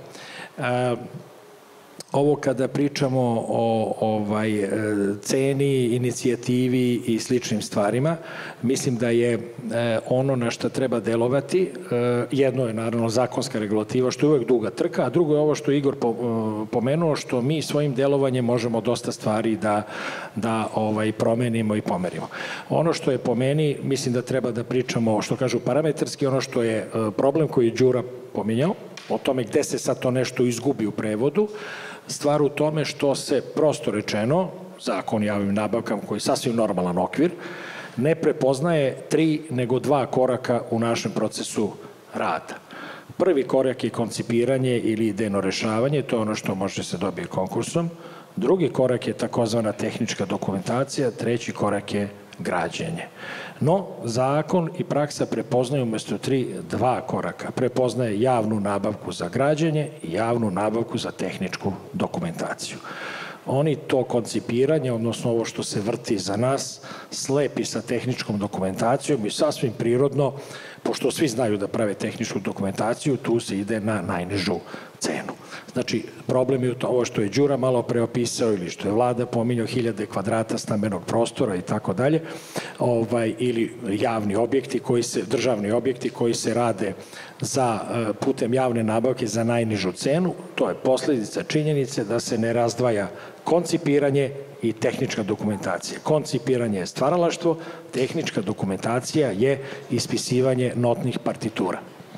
ovo kada pričamo o ceni, inicijativi i sličnim stvarima, mislim da je ono na što treba delovati, jedno je naravno zakonska regulativa, što je uvek duga trka, a drugo je ovo što je Igor pomenuo, što mi svojim delovanjem možemo dosta stvari da promenimo i pomerimo. Ono što je po meni, mislim da treba da pričamo, što kažu parametarski, ono što je problem koji je Đura pominjao, o tome gde se sad to nešto izgubi u prevodu, stvar u tome što se, prosto rečeno, zakon o javnim nabavkama, koji je sasvim normalan okvir, ne prepoznaje 3 nego 2 koraka u našem procesu rada. Prvi korak je koncipiranje ili idejno rešavanje, to je ono što može se dobiti konkursom. Drugi korak je takozvana tehnička dokumentacija, treći korak je građenje. No, zakon i praksa prepoznaju umesto 2 koraka. Prepoznaje javnu nabavku za građenje i javnu nabavku za tehničku dokumentaciju. Oni to koncipiranje, odnosno ovo što se vrti za nas, slepi sa tehničkom dokumentacijom i sasvim prirodno, pošto svi znaju da prave tehničku dokumentaciju, tu se ide na najnižu cenu. Znači, problem je ovo što je Đura malo preopisao ili što je vlada pominjao 1000 kvadrata stambenog prostora i tako dalje, ili javni objekti, državni objekti koji se rade putem javne nabavke za najnižu cenu, to je posledica činjenice da se ne razdvaja koncipiranje i tehnička dokumentacija. Koncipiranje je stvaralaštvo, tehnička dokumentacija je ispisivanje notnih partitura.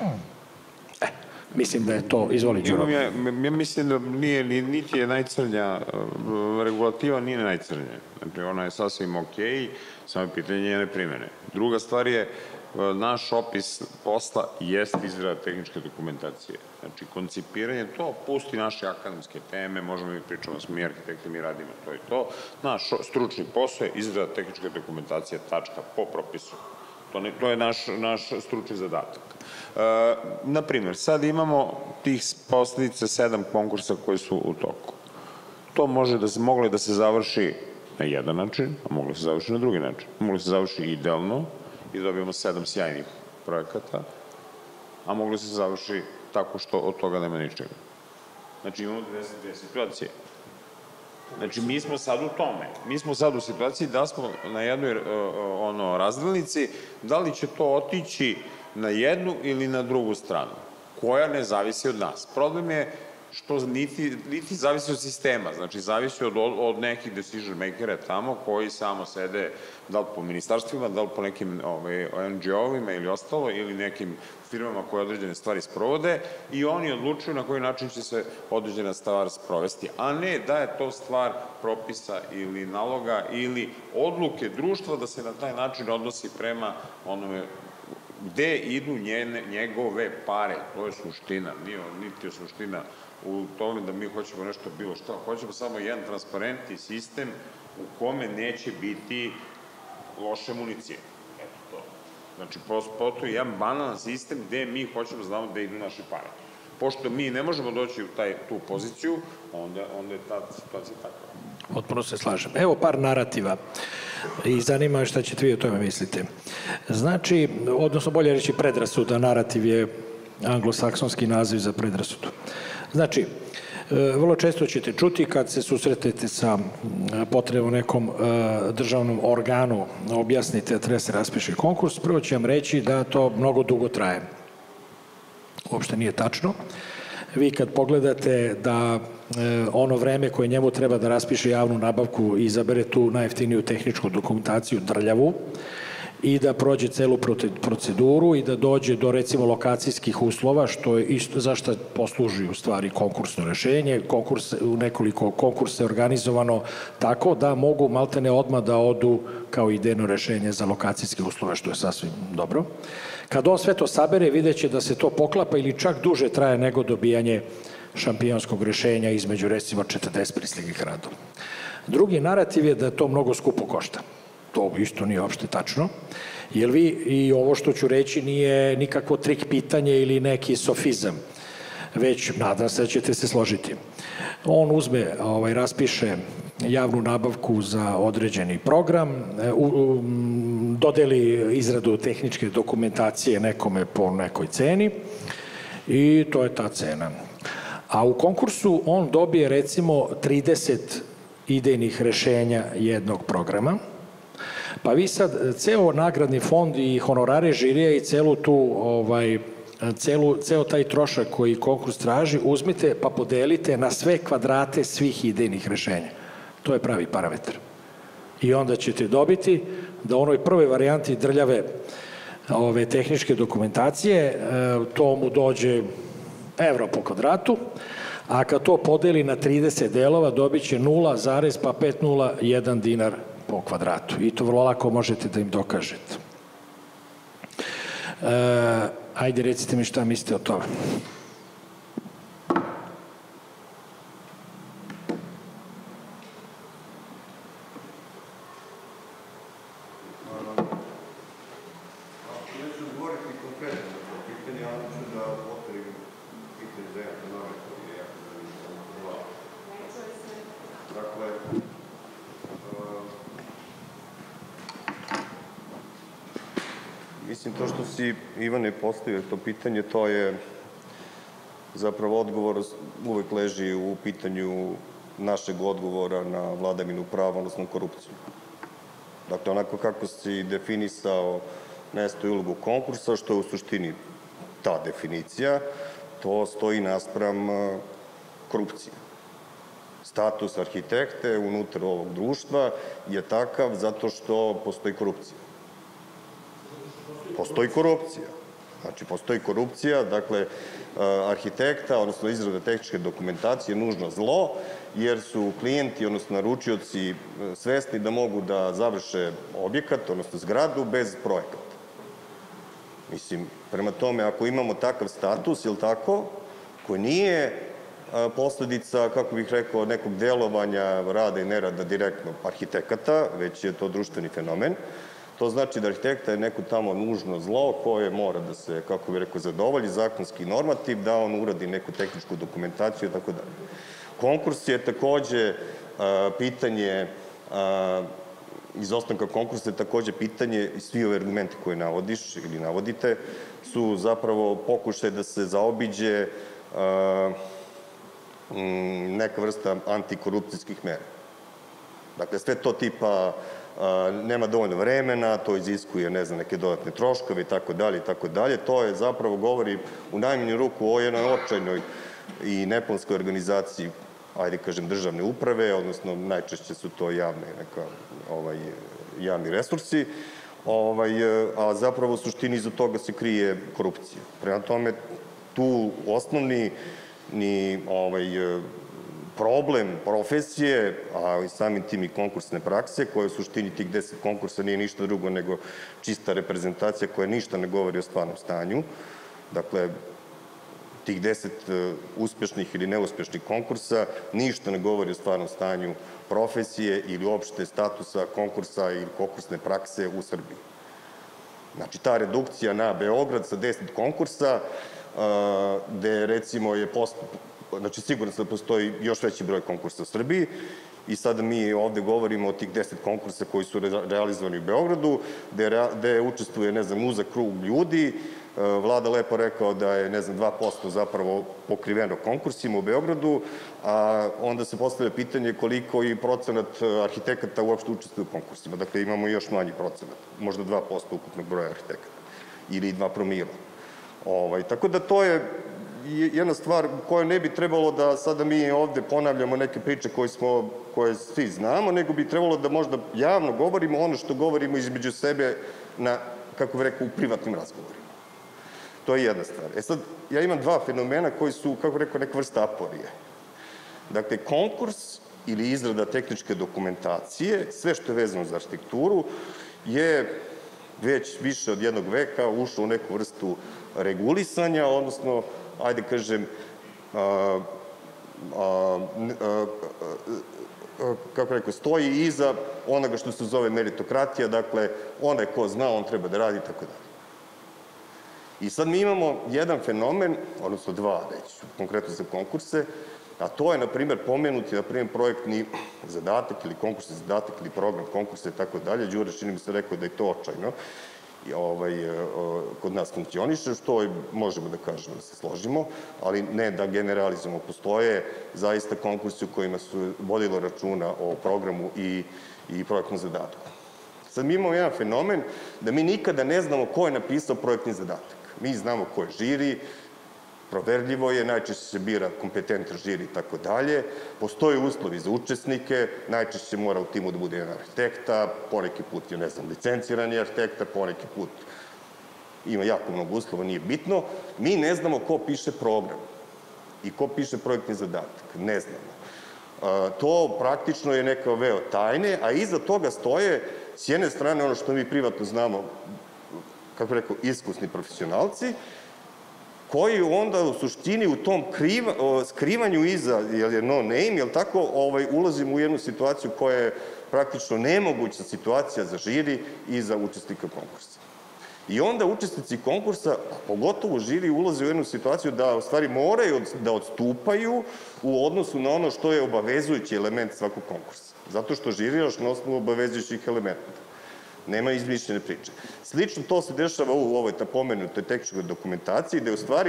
Mislim da je to, izvoli Đuro. Ja mislim da niti je najcrnja, regulativa nije najcrnja. Znači, ona je sasvim okej, samo pitanje njene primene. Druga stvar je, naš opis posla jeste izrada tehničke dokumentacije. Znači, koncipiranje, to pusti naše akademske teme, možemo mi pričamo, smo mi arhitekti, mi radimo to i to. Naš stručni posao je izrada tehničke dokumentacije, tačka, po propisu. To je naš stručni zadatak. Naprimer, sad imamo tih posledica 7 konkursa koji su u toku. To moglo da se završi na jedan način, a moglo se završi na drugi način. Moglo se završi idealno i dobijemo 7 sjajnih projekata, a moglo se završi tako što od toga nema ničega. Znači imamo dve situacije. Znači, mi smo sad u tome. Mi smo sad u situaciji da smo na jednoj razdjelnici, da li će to otići na jednu ili na drugu stranu, koja ne zavisi od nas. Problem je što niti zavisi od sistema, znači zavisi od nekih decision makera tamo koji samo sede da li po ministarstvima, da li po nekim NGO-ovima ili ostalo, ili nekim firmama koje određene stvari sprovode i oni odlučuju na koji način će se određena stvar sprovesti, a ne da je to stvar propisa ili naloga ili odluke društva da se na taj način odnosi prema onome gde idu njegove pare. To je suština, niti je suština u tome da mi hoćemo nešto bilo što. Hoćemo samo jedan transparentni sistem u kome neće biti loše municije. Eto to. Znači, postoji jedan banalan sistem gde mi hoćemo da znamo gde idu naše pare. Pošto mi ne možemo doći u tu poziciju, onda je ta situacija takva. Potpuno se slažem. Evo par narativa i zanima me šta ćete vi o tome mislite. Znači, odnosno bolje reći predrasuda, narativ je anglosaksonski naziv za predrasudu. Znači, vrlo često ćete čuti kad se susretete sa potrebom nekom državnom organu, objasnite da treba se raspiše konkurs, prvo će vam reći da to mnogo dugo traje. Uopšte nije tačno. Vi kad pogledate da ono vreme koje njemu treba da raspiše javnu nabavku i izabere tu najjeftiniju tehničku dokumentaciju drljavu i da prođe celu proceduru i da dođe do recimo lokacijskih uslova, što je isto zašto posluži u stvari konkursno rešenje. U nekoliko konkursa je organizovano tako da mogu maltene odmah da odu kao idejno rešenje za lokacijske uslove, što je sasvim dobro. Kad on sve to sabere, vidjet će da se to poklapa ili čak duže traje nego dobijanje šampionskog rešenja između recimo 40 pristigih radova. Drugi narativ je da to mnogo skupo košta. To isto nije uopšte tačno, jer vi i ovo što ću reći nije nikakvo trik pitanje ili neki sofizam, već nadam se da ćete se složiti. On uzme, raspiše javnu nabavku za određeni program, dodeli izradu tehničke dokumentacije nekome po nekoj ceni i to je ta cena. A u konkursu on dobije recimo 30 idejnih rešenja jednog programa, pa vi sad ceo nagradni fond i honorare žirija i ceo taj trošak koji konkurs traži uzmite pa podelite na sve kvadrate svih idejnih rešenja. To je pravi parametar. I onda ćete dobiti da u onoj prvoj varijanti drljave tehničke dokumentacije to mu dođe evro po kvadratu, a kad to podeli na 30 delova dobit će 0,501 dinar po kvadratu. I to vrlo lako možete da im dokažete. Ajde, recite mi šta mislite o tome. Mislim, to što si, Ivane, postavio to pitanje, to je zapravo odgovor uvek leži u pitanju našeg odgovora na vladavinu prava, odnosno korupciju. Dakle, onako kako si definisao mesto i ulogu konkursa, što je u suštini ta definicija, to stoji naspram korupcije. Status arhitekte unutar ovog društva je takav zato što postoji korupcija. Postoji korupcija. Znači, postoji korupcija, dakle, arhitekta, odnosno izrada tehničke dokumentacije je nužno zlo, jer su klijenti, odnosno naručioci, svesni da mogu da završe objekat, odnosno zgradu, bez projekata. Mislim, prema tome, ako imamo takav status, ili tako, koji nije posledica, kako bih rekao, nekog delovanja rada i nerada direktno arhitekata, već je to društveni fenomen, to znači da arhitekta je neko tamo nužno zlo koje mora da se, kako bih rekao, zadovolji zakonski normativ, da on uradi neku tehničku dokumentaciju i tako dalje. Konkurs je takođe pitanje, izostanka konkursa je takođe pitanje, i svi ove argumente koje navodiš ili navodite, su zapravo pokušaj da se zaobiđe neka vrsta antikorupcijskih mera. Dakle, sve to tipa nema dovoljno vremena, to iziskuje, ne znam, neke dodatne troškove i tako dalje i tako dalje. To je zapravo govori u najmanju ruku o jednoj očajnoj i neplanskoj organizaciji, ajde kažem, državne uprave, odnosno najčešće su to javni resursi, a zapravo u suštini iza toga se krije korupcija. Prema tome, tu osnovni problem profesije, a i samim tim i konkursne prakse, koje u suštini tih 10 konkursa nije ništa drugo nego čista reprezentacija koja ništa ne govori o stvarnom stanju. Dakle, tih 10 uspešnih ili neuspešnih konkursa ništa ne govori o stvarnom stanju profesije ili uopšte statusa konkursa ili konkursne prakse u Srbiji. Znači, ta redukcija na Beograd sa 10 konkursa, gde recimo je znači sigurno da postoji još veći broj konkursa u Srbiji i sada mi ovde govorimo o tih 10 konkursa koji su realizovani u Beogradu, gde učestvuje, ne znam, uzak krug ljudi. Vlada lepo rekao da je, ne znam, 2% zapravo pokriveno konkursima u Beogradu, a onda se postavlja pitanje koliko i procenat arhitekata uopšte učestvuje u konkursima. Dakle, imamo još manji procenat, možda 2% ukupnog broja arhitekata ili 2 promila. Tako da to je jedna stvar koju ne bi trebalo da sada mi ovde ponavljamo neke priče koje svi znamo, nego bi trebalo da možda javno govorimo ono što govorimo između sebe na, kako bih rekao, u privatnim razgovorima. To je jedna stvar. Sad, ja imam 2 fenomena koji su, kako bih rekao, neka vrsta aporije. Dakle, konkurs ili izrada tehničke dokumentacije, sve što je vezano za arhitekturu, je već više od jednog veka ušlo u neku vrstu regulisanja, odnosno, ajde kažem, kako rekao, stoji iza onoga što se zove meritokratija, dakle, onaj ko zna, on treba da radi, tako dalje. I sad mi imamo jedan fenomen, odnosno 2 već, konkretno za konkurse, a to je, na primjer, pomenuti, na primjer, projektni zadatak ili konkursni zadatak ili program konkursa i tako dalje. Đure, čini mi se, rekao da je to očajno kod nas funkcioniše, što možemo da kažemo da se složimo, ali ne da generalizujemo. Postoje zaista konkursi u kojima su vodilo računa o programu i projektnom zadatku. Sad mi imamo jedan fenomen da mi nikada ne znamo ko je napisao projektni zadatak. Mi znamo ko je žiri, proverljivo je, najčešće se bira kompetentan žiri i tako dalje, postoje uslovi za učesnike, najčešće mora u timu da bude jedan arhitekta, poneki put je, ne znam, licencirani arhitekta, poneki put ima jako mnogo uslova, nije bitno. Mi ne znamo ko piše program i ko piše projektni zadatak, ne znamo. To praktično je neka veo tajne, a iza toga stoje, s jedne strane, ono što mi privatno znamo, kako rekao, iskusni profesionalci, koji onda u suštini u tom skrivanju iza, jer je no name, jel tako, ulazimo u jednu situaciju koja je praktično nemoguća situacija za žiri i za učesnika konkursa. I onda učesnici konkursa, pogotovo žiri, ulaze u jednu situaciju da u stvari moraju da odstupaju u odnosu na ono što je obavezujući element svakog konkursa. Zato što žiriraš na osnovu obavezujućih elementa. Nema izmišljene priče. Slično to se dešava u ovoj pomenutoj tehničkoj dokumentaciji, gde u stvari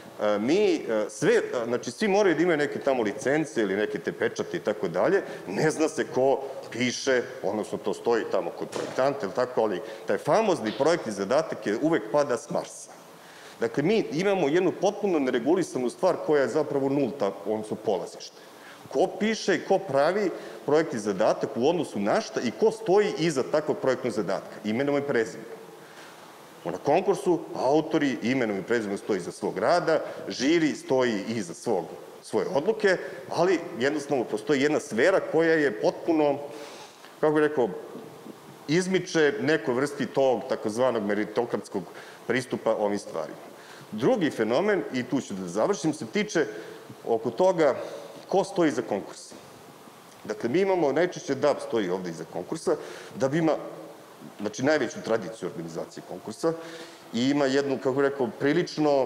mi sve, znači svi moraju da imaju neke tamo licence ili neke te pečate i tako dalje, ne zna se ko piše, odnosno to stoji tamo kod projektanta, ili tako, ali taj famozni projektni zadatak je uvek pada s Marsa. Dakle, mi imamo jednu potpuno neregulisanu stvar koja je zapravo nulta, odnosno polazište. Ko piše i ko pravi projektni zadatak u odnosu na šta i ko stoji iza takvog projektnog zadatka, imenom i prezimenom. Na konkursu autori imenom i prezimenom stoji iza svog rada, žiri stoji iza svoje odluke, ali jednostavno postoji jedna sfera koja je potpuno, kako bih rekao, izmiče nekoj vrsti tog takozvanog meritokratskog pristupa ovim stvarima. Drugi fenomen, i tu ću da završim, se tiče oko toga ko stoji iza konkursa. Dakle, mi imamo najčešće DAB stoji ovde iza konkursa, DAB ima, znači, najveću tradiciju organizacije konkursa i ima jednu, kako rekao, prilično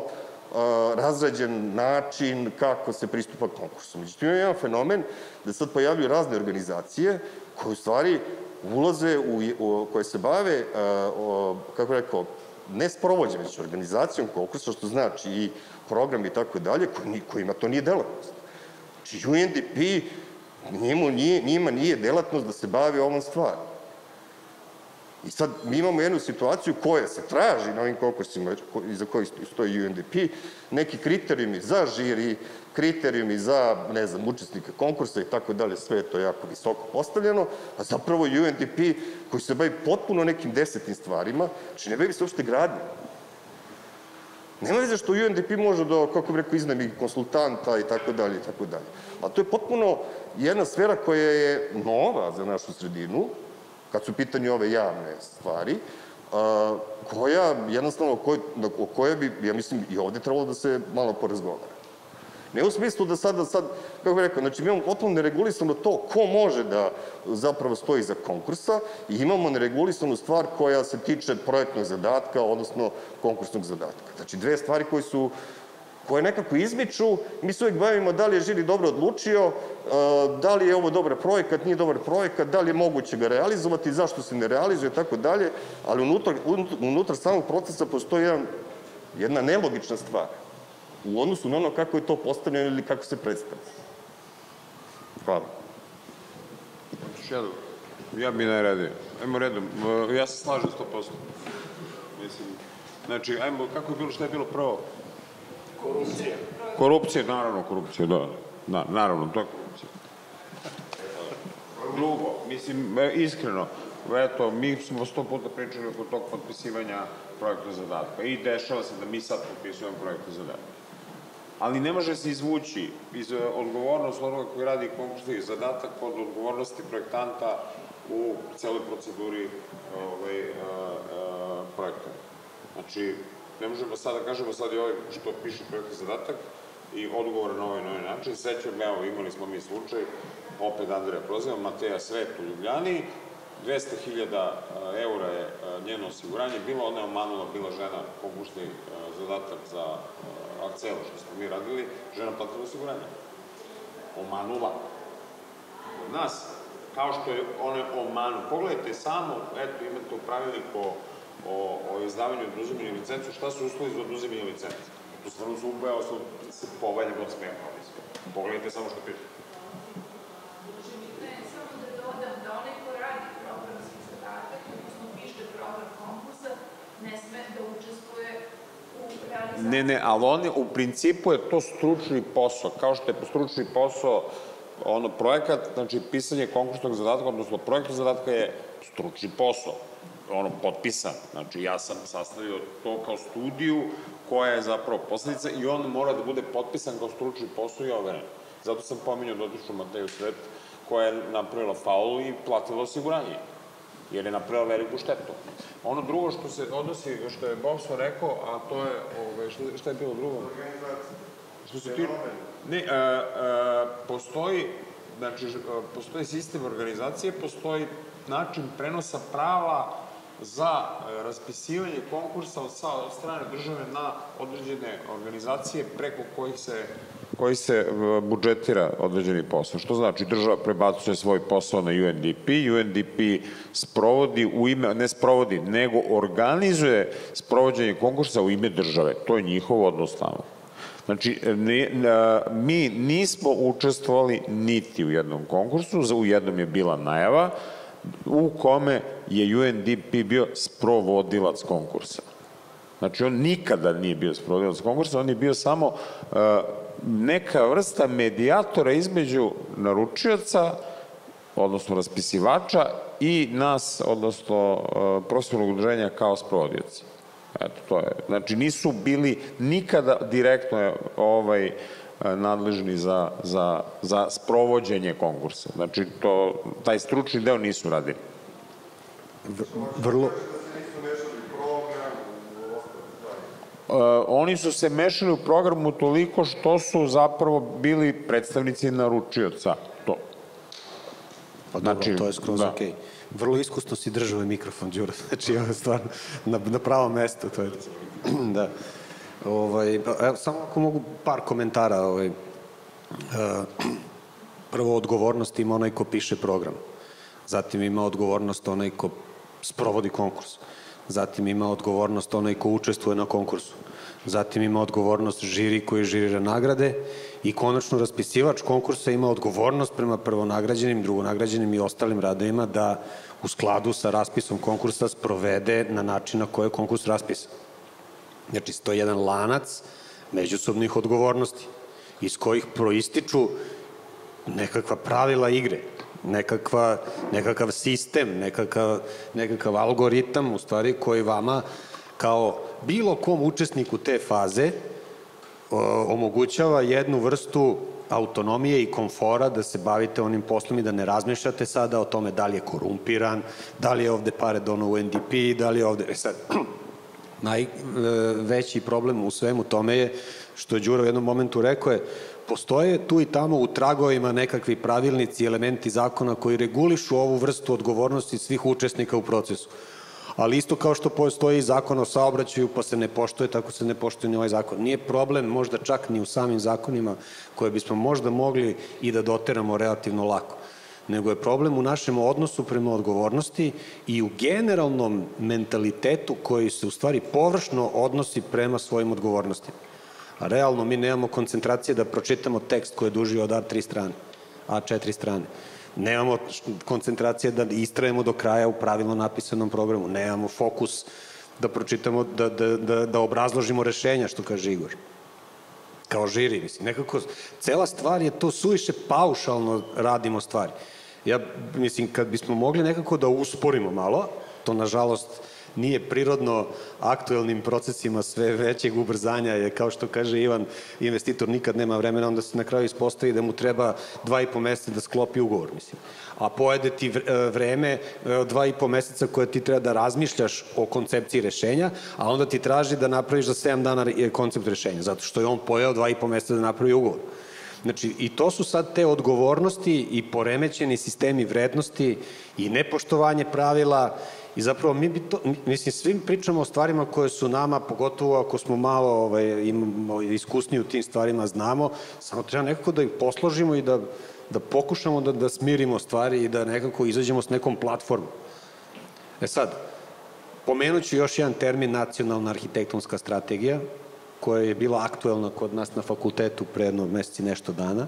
razrađen način kako se pristupa konkursu. Međutim, ima jedan fenomen da sad pojavljuju razne organizacije koje u stvari ulaze, koje se bave, kako rekao, ne sprovođenjem, već organizacijom konkursa, što znači i program i tako dalje, kojima to nije delatnost. Znači, UNDP njima nije delatnost da se bavi ovom stvari. I sad mi imamo jednu situaciju koja se traži na ovim konkursima iza kojih stoji UNDP, neki kriterijumi za žiri, kriterijumi za, ne znam, učesnike konkursa i tako dalje, sve je to jako visoko postavljeno, a zapravo UNDP koji se bavi potpuno nekim desetnim stvarima, znači ne bavi se uopšte gradnjom. Nema veze što UNDP može da, kako bih rekao, iznajmi konsultanta i tako dalje, i tako dalje. A to je potpuno jedna sfera koja je nova za našu sredinu, kad su u pitanju ove javne stvari, koja jednostavno, o kojoj bi, ja mislim, i ovde trebalo da se malo porazgovara. Ne u smislu da sad, kako bih rekao, znači mi imamo potpuno neregulisano to ko može da zapravo stoji iza konkursa i imamo neregulisanu stvar koja se tiče projektnog zadatka, odnosno konkursnog zadatka. Znači dve stvari koje nekako izmiču, mi se uvijek bavimo da li je žiri dobro odlučio, da li je ovo dobar projekat, nije dobar projekat, da li je moguće ga realizovati, zašto se ne realizuje, tako dalje, ali unutar samog procesa postoji jedna nelogična stvar u odnosu na ono kako je to postavljeno ili kako se predstavlja. Hvala. Ja bi najradio. Ajmo redom. Ja se slažem 100%. Mislim, znači, ajmo, kako je bilo, šta je bilo prvo? Korupcija. Korupcija, naravno, korupcija, da. Da, naravno, to je korupcija. Drugo, mislim, iskreno, eto, mi smo 100 puta pričali oko tog potpisivanja projekta zadatka i dešava se da mi sad potpisujemo projekta zadatka. Ali ne može se izvući iz odgovornosti onoga koji radi konkursni zadatak od odgovornosti projektanta u celoj proceduri projekta. Znači, ne možemo sad da kažemo sad i ovaj što piše projektni zadatak i odgovor na ovaj način. Sećam, evo, imali smo mi slučaj, opet Andreja prozivam, Mateja Svet u Ljubljani, 200.000 eura je njeno osiguranje bilo, ona je omanula, bila žena, konkursni zadatak za akcelu što smo mi radili, žena platila osiguranje. Omanula. Od nas, kao što je one omanu. Pogledajte samo, eto, imate u pravilniku o izdavanju i oduzimanju licencu, šta su uslovi za oduzimanje licencu? To stvarno su ubojao, se povaljamo od smeha. Pogledajte samo što piše. Samo da dodam da onaj ko radi programski zadatak, odnosno piše program konkursa, ne sme da učestvuje u realizaciji. Ne, ali on u principu je to stručni posao, kao što je stručni posao projekat, znači pisanje konkursnog zadatka, odnosno projektnog zadatka je stručni posao, potpisan. Znači ja sam sastavio to kao studiju koja je zapravo posledica i on mora da bude potpisan kao stručni posao i overen. Zato sam pominjao dotičnu Mateju Svet koja je napravila faul i platila osiguranje, jer je napravila veliku štetu. Ono drugo što se odnosi, što je Bobson rekao, a to je, šta je bilo drugo? Ne, postoji sistem organizacije, postoji način prenosa prava za raspisivanje konkursa od strane države na određene organizacije preko kojih se budžetira određeni posao. Što znači država prebacuje svoj posao na UNDP, UNDP sprovodi u ime, ne sprovodi, nego organizuje sprovođenje konkursa u ime države. To je njihov odnos tamo. Znači, mi nismo učestvovali niti u jednom konkursu, u jednom je bila najava, u kome je UNDP bio sprovodilac konkursa. Znači, on nikada nije bio sprovodilac konkursa, on je bio samo neka vrsta medijatora između naručioca, odnosno raspisivača, i nas, odnosno profesionalnog udruženja kao sprovodioci. Eto, to je. Znači, nisu bili nikada direktno nadležni za sprovođenje konkursa. Znači, taj stručni deo nisu radili. Vrlo... Oni su se mešali u programu toliko što su zapravo bili predstavnici naručioca. Pa dobro, to je skroz okej. Vrlo iskusno si držao ovaj mikrofon, Đura. Znači, ovo je stvarno na pravom mestu. Da. Samo ako mogu par komentara. Prvo, odgovornost ima onaj ko piše program. Zatim ima odgovornost onaj ko sprovodi konkurs. Zatim ima odgovornost onaj ko učestvuje na konkursu. zatim ima odgovornost žiri koji žirira nagrade i konačno raspisivač konkursa ima odgovornost prema prvonagrađenim, drugonagrađenim i ostalim radovima da u skladu sa raspisom konkursa sprovede na način na koji je konkurs raspisan. Znači, to je jedan lanac međusobnih odgovornosti iz kojih proističu nekakva pravila igre, nekakav sistem, nekakav algoritam, u stvari, koji vama kao bilo kom učesniku te faze omogućava jednu vrstu autonomije i komfora da se bavite onim poslom i da ne razmišljate sada o tome da li je korumpiran, da li je ovde pare donao u NDP, da li je ovde... Sad, najveći problem u svemu tome je, što je Đuro u jednom momentu rekao je, postoje tu i tamo u tragovima nekakvi pravilnici, elementi zakona koji regulišu ovu vrstu odgovornosti svih učesnika u procesu. Ali isto kao što postoji zakon o saobraćaju pa se ne poštuje, tako se ne poštuje ni ovaj zakon. Nije problem možda čak ni u samim zakonima koje bismo možda mogli i da doteramo relativno lako, nego je problem u našem odnosu prema odgovornosti i u generalnom mentalitetu koji se u stvari površno odnosi prema svojim odgovornostima. A realno mi nemamo koncentracije da pročitamo tekst koji je duži od A3 strane, A4 strane. Nemamo koncentracije da istrajemo do kraja u pravilno napisanom programu. Nemamo fokus da pročitamo, da obrazložimo rešenja, što kaže Igor. Kao žiri, mislim. Nekako, cela stvar je to suviše paušalno radimo stvari. Ja, mislim, kad bismo mogli nekako da usporimo malo, to, nažalost, nije prirodno aktuelnim procesima sve većeg ubrzanja, je, kao što kaže Ivan, investitor nikad nema vremena, onda se na kraju ispostavi da mu treba 2,5 meseca da sklopi ugovor, mislim. A pojede ti vreme 2,5 meseca koje ti treba da razmišljaš o koncepciji rešenja, a onda ti traži da napraviš za 7 dana koncept rešenja, zato što je on pojeo 2,5 meseca da napravi ugovor. Znači, i to su sad te odgovornosti i poremećeni sistemi vrednosti i nepoštovanje pravila. I zapravo mi bi to, mislim, svim pričamo o stvarima koje su nama, pogotovo ako smo malo imamo iskusniji u tim stvarima, znamo, samo treba nekako da ih posložimo i da pokušamo da smirimo stvari i da nekako izađemo s nekom platformom. Sad, pomenut ću još jedan termin, nacionalna arhitektonska strategija, koja je bila aktuelna kod nas na fakultetu pre jedno meseci nešto dana,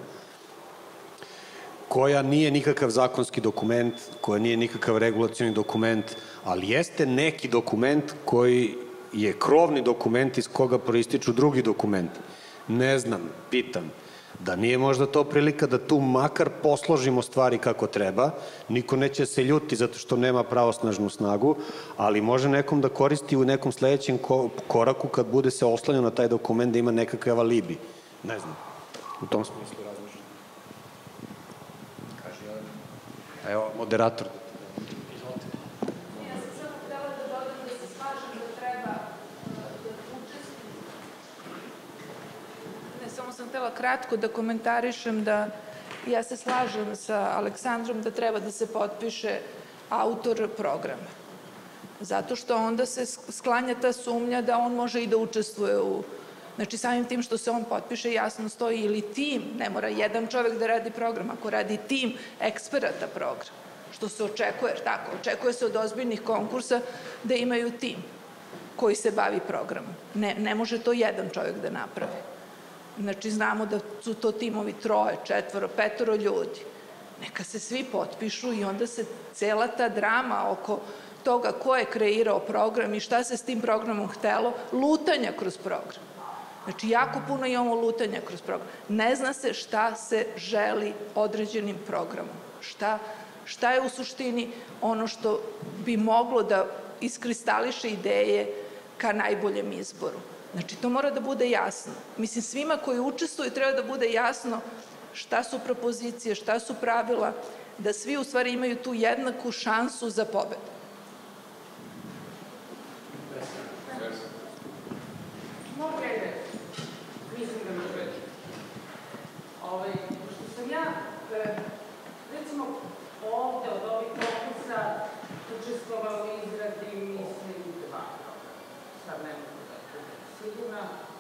koja nije nikakav zakonski dokument, koja nije nikakav regulacioni dokument, ali jeste neki dokument koji je krovni dokument iz koga proističu drugi dokumenti. Ne znam, pitam, da nije možda to prilika da tu makar posložimo stvari kako treba, niko neće se ljuti zato što nema pravosnažnu snagu, ali može nekom da koristi u nekom sledećem koraku kad bude se oslanjao na taj dokument da ima nekakav alibi. Ne znam, u tom smislu razmišljam. Evo, moderator. Ja sam samo htela da dodam da se slažem da treba da učestvuje. Ne, samo sam htela kratko da komentarišem da ja se slažem sa Aleksandrom da treba da se potpiše autor programa. Zato što onda se sklanja ta sumnja da on može i da učestvuje u... Znači, samim tim što se on potpiše, jasno stoji ili tim, ne mora jedan čovek da radi program, ako radi tim eksperata program, što se očekuje, jer tako, očekuje se od ozbiljnih konkursa da imaju tim koji se bavi programom. Ne može to jedan čovek da napravi. Znači, znamo da su to timovi 3, 4, 5 ljudi. Neka se svi potpišu i onda se cela ta drama oko toga ko je kreirao program i šta se s tim programom htelo, lutanja kroz program. Znači, jako puno imamo lutanja kroz program. Ne zna se šta se želi određenim programom. Šta je u suštini ono što bi moglo da iskristališe ideje ka najboljem izboru. Znači, to mora da bude jasno. Mislim, svima koji učestvuju treba da bude jasno šta su propozicije, šta su pravila, da svi u stvari imaju tu jednaku šansu za pobedu. Mislim da može reći. Pošto sam ja, recimo, ovde od ovih konkursa učestvovala u izradi, mislim, 2. Sad ne mogu da budem sigurna.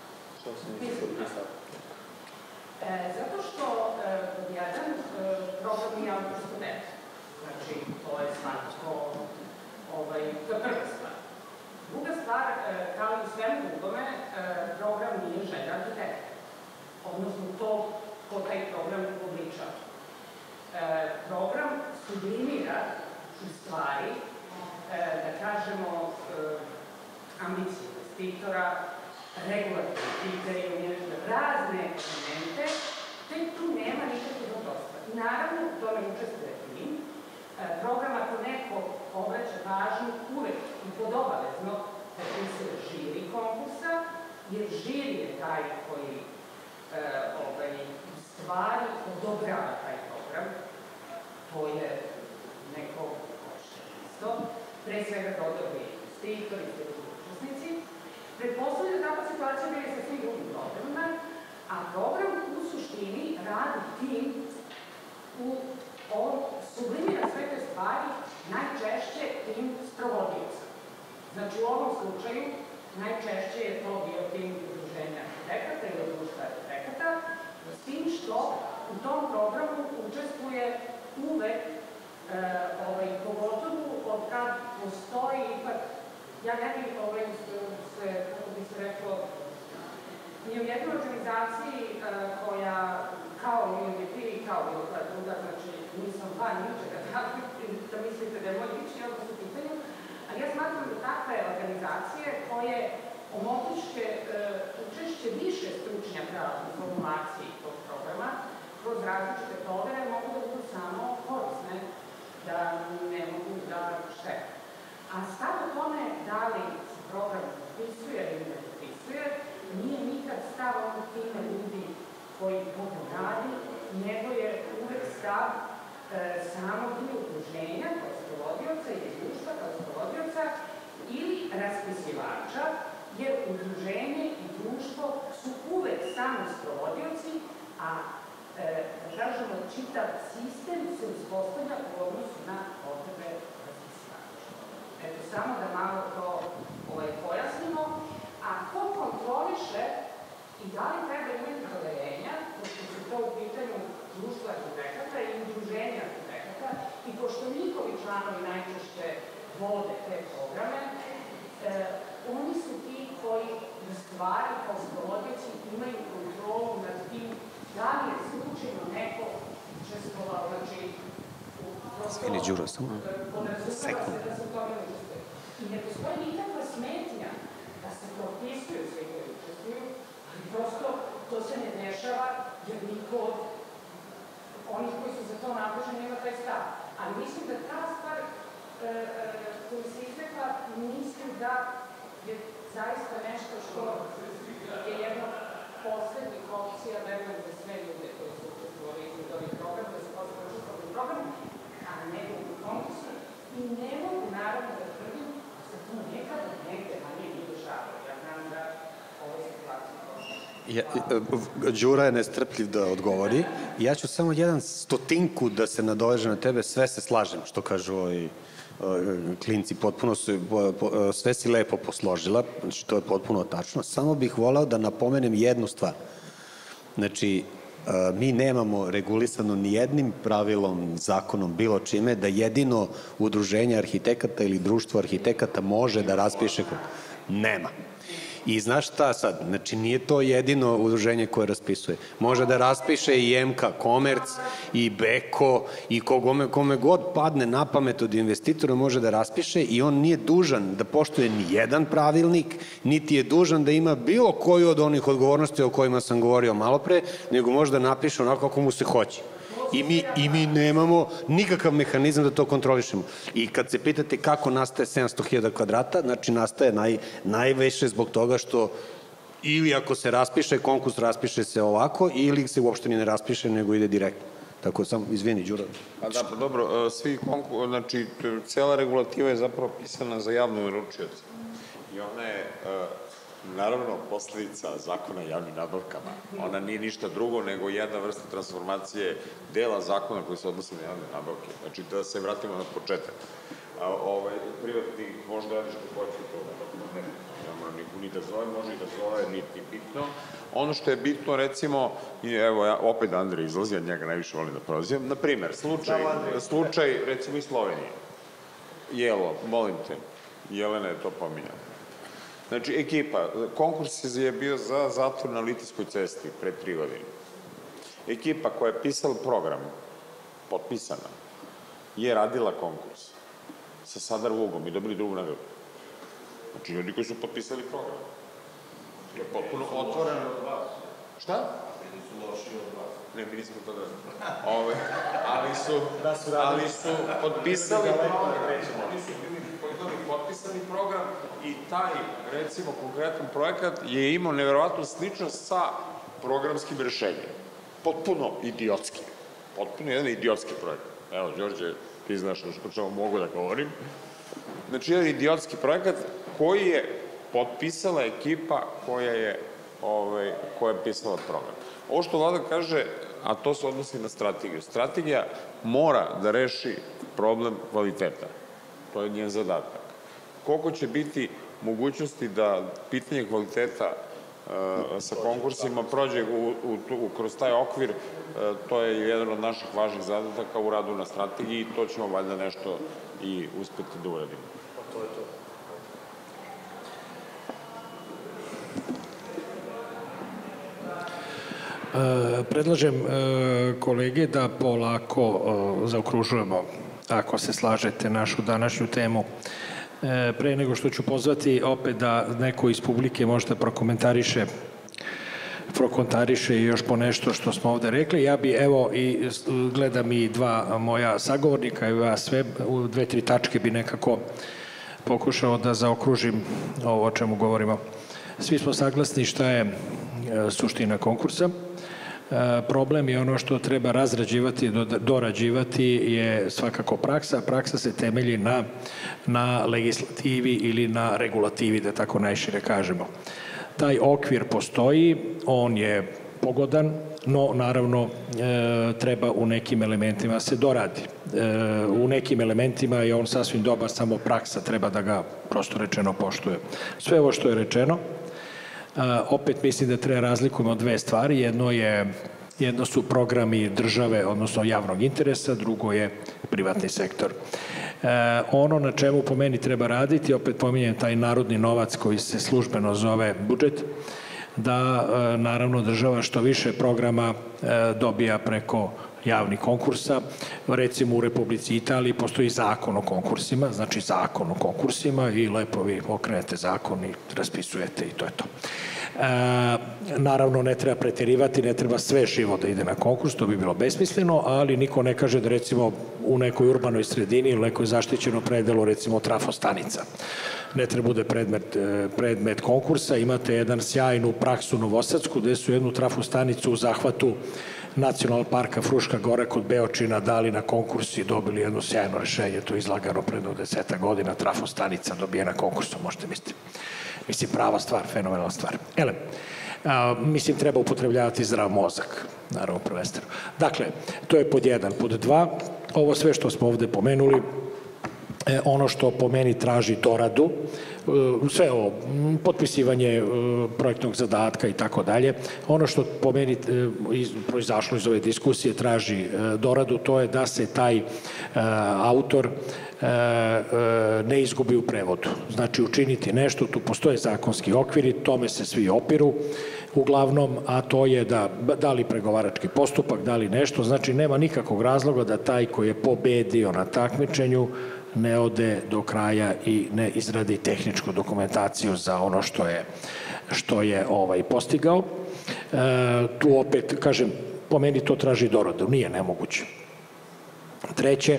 Zato što jedan program je autorsko delo. Znači, to je svakako to je prva stvar. Druga stvar, kao i u svemu drugome, odnosno to ko taj program obličava. Program sublimira u stvari, da kažemo, ambicije investitora, regulatorne kriterije, razne elemente, te tu nema nikakvog dosta. Naravno, u tome učestvuje tim. Program, ako neko obraća pažnju, uvek i pod obavezno potpisuje žiri konkursa, jer žiri je taj koji u stvari odobrava taj program. To je neko košće isto. Pre svega da odobri investitor i drugi učesnici. Pretpostavlja da takva situacija bila sa svim drugim programima, a program u suštini radi tim sublimira sve te stvari najčešće tim sprovodioca. Znači u ovom slučaju najčešće je to bio tim udruženja arhitekata ili društva arhitekata, s tim što u tom programu učestvuje uvek, pogotovo od kad postoji ipak, ja ne bih se, kako bi se reklo, ni u jednoj organizaciji koja, kao UNDP i kao bilo koja druga, znači nisam van ničega, da mislite da je moj lični odnos u pitanju, ali ja smatram da takve organizacije koje omoguće učešće više stručnjaka u formulaciji tog programa kroz različite provere mogu da budu samo korisne, da ne mogu da štete. A stav o tome da li se program potpisuje ili ne potpisuje, nije nikad stav onog tima ljudi koji program radi, nego je uvek stav samog ili udruženja kao sprovodioca ili društva kao sprovodioca ili raspisivača, jer udruženje i društvo su uvek samo sprovodioci, a da kažemo čitav sistem se uspostavlja u odnosu na potrebe raspisivača. Eto, samo da malo to pojasnimo. A ko kontroliše i da li treba imati poverenja, pošto su to u pitanju društva arhitekata i udruženja arhitekata, i pošto njihovi članovi najčešće vode te programe, oni su ti koji u stvari kao sprovodioci imaju kontrolu nad tim da li je slučajno neko učestvovao, znači Svini Đuro, samo sekund. I ne postoji nikakva smetnja da se propisuju svi koji učestvuju, ali prosto to se ne dešava jer niko od onih koji su za to nadležni nema taj stav. Ali mislim da ta stvar koju se izrekla, mislim da je zaista nešto što je jedna poslednjih opcija, verujem za sve ljude koji su učestvovali iz ovih programa, da su posle učestvovali u programu, a ne u konkursu. I ne mogu naravno da tvrdim da se tu nekada negde manje nije dešavalo. Ja znam da ove situacije Đura je nestrpljiv da odgovori. Ja ću samo jedan stotinku da se nadoveže na tebe, sve se slažem, što kažu klinci, potpuno sve si lepo posložila, znači to je potpuno tačno. Samo bih volao da napomenem jednu stvar. Znači, mi nemamo regulisano ni jednim pravilom, zakonom, bilo čime, da jedino udruženje arhitekata ili društvo arhitekata može da raspiše. Nema. I znaš šta sad? Znači, nije to jedino udruženje koje raspisuje. Može da raspiše i MK Komerc, i Beko, i kome god padne na pamet od investitora može da raspiše i on nije dužan da poštuje ni jedan pravilnik, niti je dužan da ima bilo koju od onih odgovornosti o kojima sam govorio malo pre, nego može da napiše onako kako mu se hoće. I mi nemamo nikakav mehanizam da to kontrolišemo. I kad se pitate kako nastaje 700.000 kvadrata, znači nastaje najviše zbog toga što ili ako se raspiše, konkurs raspiše se ovako, ili se uopšte ni ne raspiše, nego ide direktno. Tako sam, izvini, Đuro. Pa da, pa dobro, svi konkurs, znači, cela regulativa je zapravo pisana za javno naručioce. I ona je, naravno, posledica zakona o javnim nabavkama. Ona nije ništa drugo nego jedna vrsta transformacije dela zakona koji se odnosi na javne nabavke. Znači, da se vratimo na početak. Privatnik može da radi što hoće to, ne mora niko ni da zove, može i da zove, niti bitno. Ono što je bitno, recimo, evo, opet Andrej izlazi, a njega najviše volim da prozivam, na primer, slučaj, recimo, iz Slovenije. Jelo, molim te, Jelena je to pominjala. Znači, ekipa, konkurs je bio za zatvor na Litijskoj cesti pre 3 godine. Ekipa koja je pisala program, potpisana, je radila konkurs sa Sadar Vugom i dobili drugu nagradu. Znači, ljudi koji su potpisali program. Je potpuno otvoren. Šta? Bili su loši od vas. Ne, mi nismo to da ali su potpisali program. Oni su bili potpisani program i taj, recimo, konkretan projekat je imao nevjerovatnu sličnost sa programskim rešenjem. Potpuno idiotski. Potpuno jedan idiotski projekat. Evo, Đorđe, ti znaš o čemu mogu da govorim. Znači, jedan idiotski projekat koji je potpisala ekipa koja je pisala program. Ovo što vlada kaže, a to se odnosi na strategiju. Strategija mora da reši problem kvaliteta. To je njen zadatak. Koliko će biti mogućnosti da pitanje kvaliteta sa konkursima prođe kroz taj okvir, to je jedan od naših važnih zadataka u radu na strategiji i to ćemo valjda nešto i uspeti da uradimo. To je to. Predlažem kolege da polako zaokružujemo, ako se slažete, našu današnju temu. Pre nego što ću pozvati opet da neko iz publike možda prokomentariše i još po nešto što smo ovde rekli. Ja bi, evo, i gledam i dva moja sagovornika i vas sve, u 2-3 tačke bi nekako pokušao da zaokružim ovo o čemu govorimo. Svi smo saglasni šta je suština konkursa. Problem je ono što treba razrađivati, dorađivati je svakako praksa. Praksa se temelji na legislativi ili na regulativi, da tako najšire kažemo. Taj okvir postoji, on je pogodan, no naravno treba u nekim elementima se doradi. U nekim elementima je on sasvim dobar, samo praksa treba da ga, prosto rečeno, poštuje. Sve ovo što je rečeno, opet mislim da treba razlikujemo 2 stvari. Jedno su programi države, odnosno javnog interesa, drugo je privatni sektor. Ono na čemu po meni treba raditi, opet pominjem taj narodni novac koji se službeno zove budžet, da naravno država što više programa dobija preko javnih konkursa. Recimo u Republici Italiji postoji zakon o konkursima, znači zakon o konkursima i lepo vi okrenete zakon i raspisujete i to je to. Naravno ne treba preterivati, ne treba sve živo da ide na konkurs, to bi bilo besmisleno, ali niko ne kaže da recimo u nekoj urbanoj sredini ili nekoj zaštićenom predelu recimo trafostanica ne treba bude predmet konkursa. Imate jedan sjajnu praksu novosadsku gde su jednu trafostanicu u zahvatu Nacionalnog parka Fruška Gora kod Beočina dali na konkurs i dobili jedno sjajno rešenje, to je izlagano predno 10 godina, trafostanica dobijena konkursom, možete misliti. Mislim, prava stvar, fenomenalna stvar. Mislim, treba upotrebljavati zdrav mozak, naravno prvenstveno. Dakle, to je pod 1. Pod 2, ovo sve što smo ovde pomenuli, ono što po meni traži doradu, sve ovo, potpisivanje projektnog zadatka i tako dalje, ono što po meni proizašlo iz ove diskusije traži doradu, to je da se taj autor ne izgubi u prevodu. Znači, učiniti nešto, tu postoje zakonski okviri, tome se svi opiru uglavnom, a to je da li pregovarački postupak, da li nešto, znači nema nikakvog razloga da taj koji je pobedio na takmičenju ne ode do kraja i ne izradi tehničku dokumentaciju za ono što je postigao. Tu opet, kažem, po meni to traži doradu, nije nemoguće. Treće,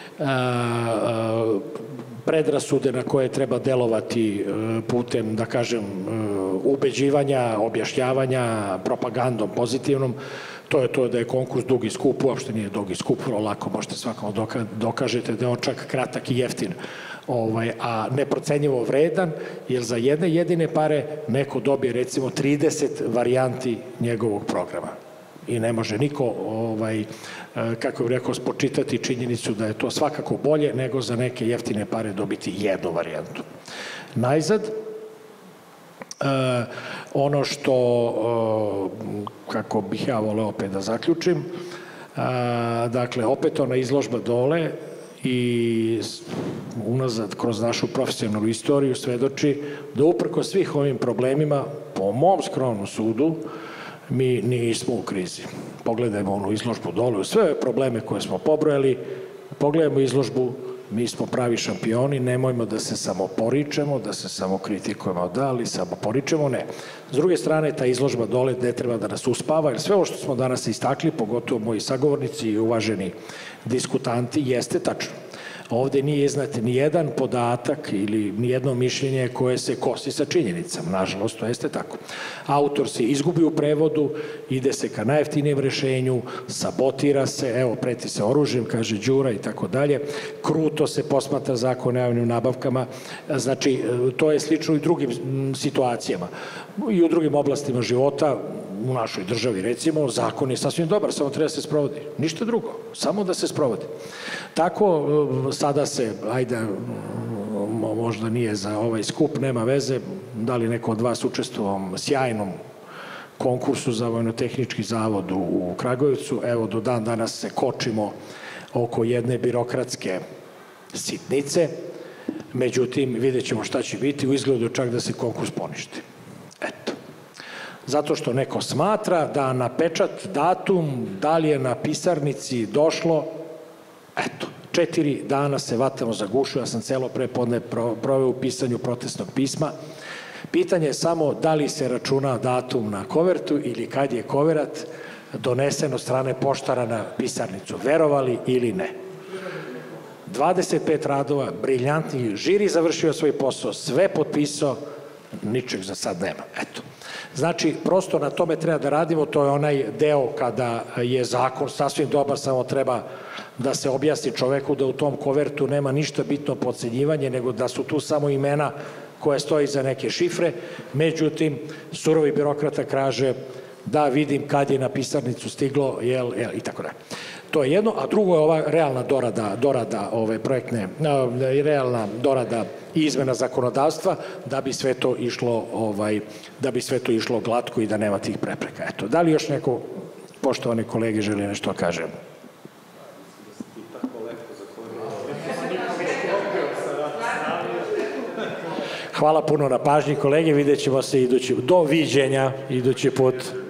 predrasude na koje treba delovati putem, da kažem, ubeđivanja, objašnjavanja, propagandom pozitivnom, to je to da je konkurs dug i skup, uopšte nije dug i skup, vrlo lako možete svakom dokažete da je on čak kratak i jeftin, a neprocenjivo vredan, jer za jedne jedine pare neko dobije recimo 30 varijanti njegovog programa. I ne može niko, kako bih rekao, spočitati činjenicu da je to svakako bolje nego za neke jeftine pare dobiti jednu varijantu. Najzad, ono što, kako bih ja voleo opet da zaključim, dakle, opet ona izložba dole i unazad kroz našu profesionalnu istoriju svedoči da uprko svih ovim problemima, po mom skromnom sudu, mi nismo u krizi. Pogledajmo onu izložbu dole, sve probleme koje smo pobrojali, pogledajmo izložbu, mi smo pravi šampioni, nemojmo da se samo poričemo, da se samo kritikujemo, da, ali samo poričemo, ne. S druge strane, ta izložba dole ne treba da nas uspava, jer sve ovo što smo danas istakli, pogotovo moji sagovornici i uvaženi diskutanti, jeste tačno. Ovde nije iznat ni jedan podatak ili ni jedno mišljenje koje se kosi sa činjenicama. Nažalost, to jeste tako. Autor se izgubi u prevodu, ide se ka najjeftinijem rešenju, sabotira se, evo, preti se oružjem, kaže Đura i tako dalje, kruto se posmatra zakon o javnim nabavkama, znači, to je slično i u drugim situacijama. I u drugim oblastima života, u našoj državi, recimo, zakon je sasvim dobar, samo treba se sprovodi. Ništa drugo, samo da se sprovodi. Tako, sada se, ajde, možda nije za ovaj skup, nema veze, da li neko od vas učestvovao sjajnom konkursu za Vojno-tehnički zavod u Kragujevcu, evo, do dan danas se kočimo oko jedne birokratske sitnice, međutim, vidjet ćemo šta će biti, u izgledu čak da se konkurs poništi. Eto. Zato što neko smatra da na pečat datum, da li je na pisarnici došlo, eto, 4 dana se vatamo za gušu, ja sam celo prepodne proveo u pisanju protestnog pisma. Pitanje je samo da li se računa datum na kovertu ili kad je koverat donesen od strane poštara na pisarnicu, verovali ili ne. 25 radova, briljantni, žiri završio svoj posao, sve potpisao, ničeg za sad nema. Eto. Znači, prosto na tome treba da radimo, to je onaj deo kada je zakon sasvim dobar, samo treba da se objasni čoveku da u tom kovertu nema ništa bitno podcenjivanje, nego da su tu samo imena koje stoji za neke šifre, međutim, surovi birokrata kaže da vidim kad je na pisarnicu stiglo, i tako da. To je jedno, a drugo je ova realna dorada ove projektne, realna dorada i izmena zakonodavstva da bi sve to išlo glatko i da nema tih prepreka. Eto, da li još neko, poštovane kolege, želi nešto da kaže? Hvala puno na pažnji, kolege, vidjet ćemo se doviđenja idući put.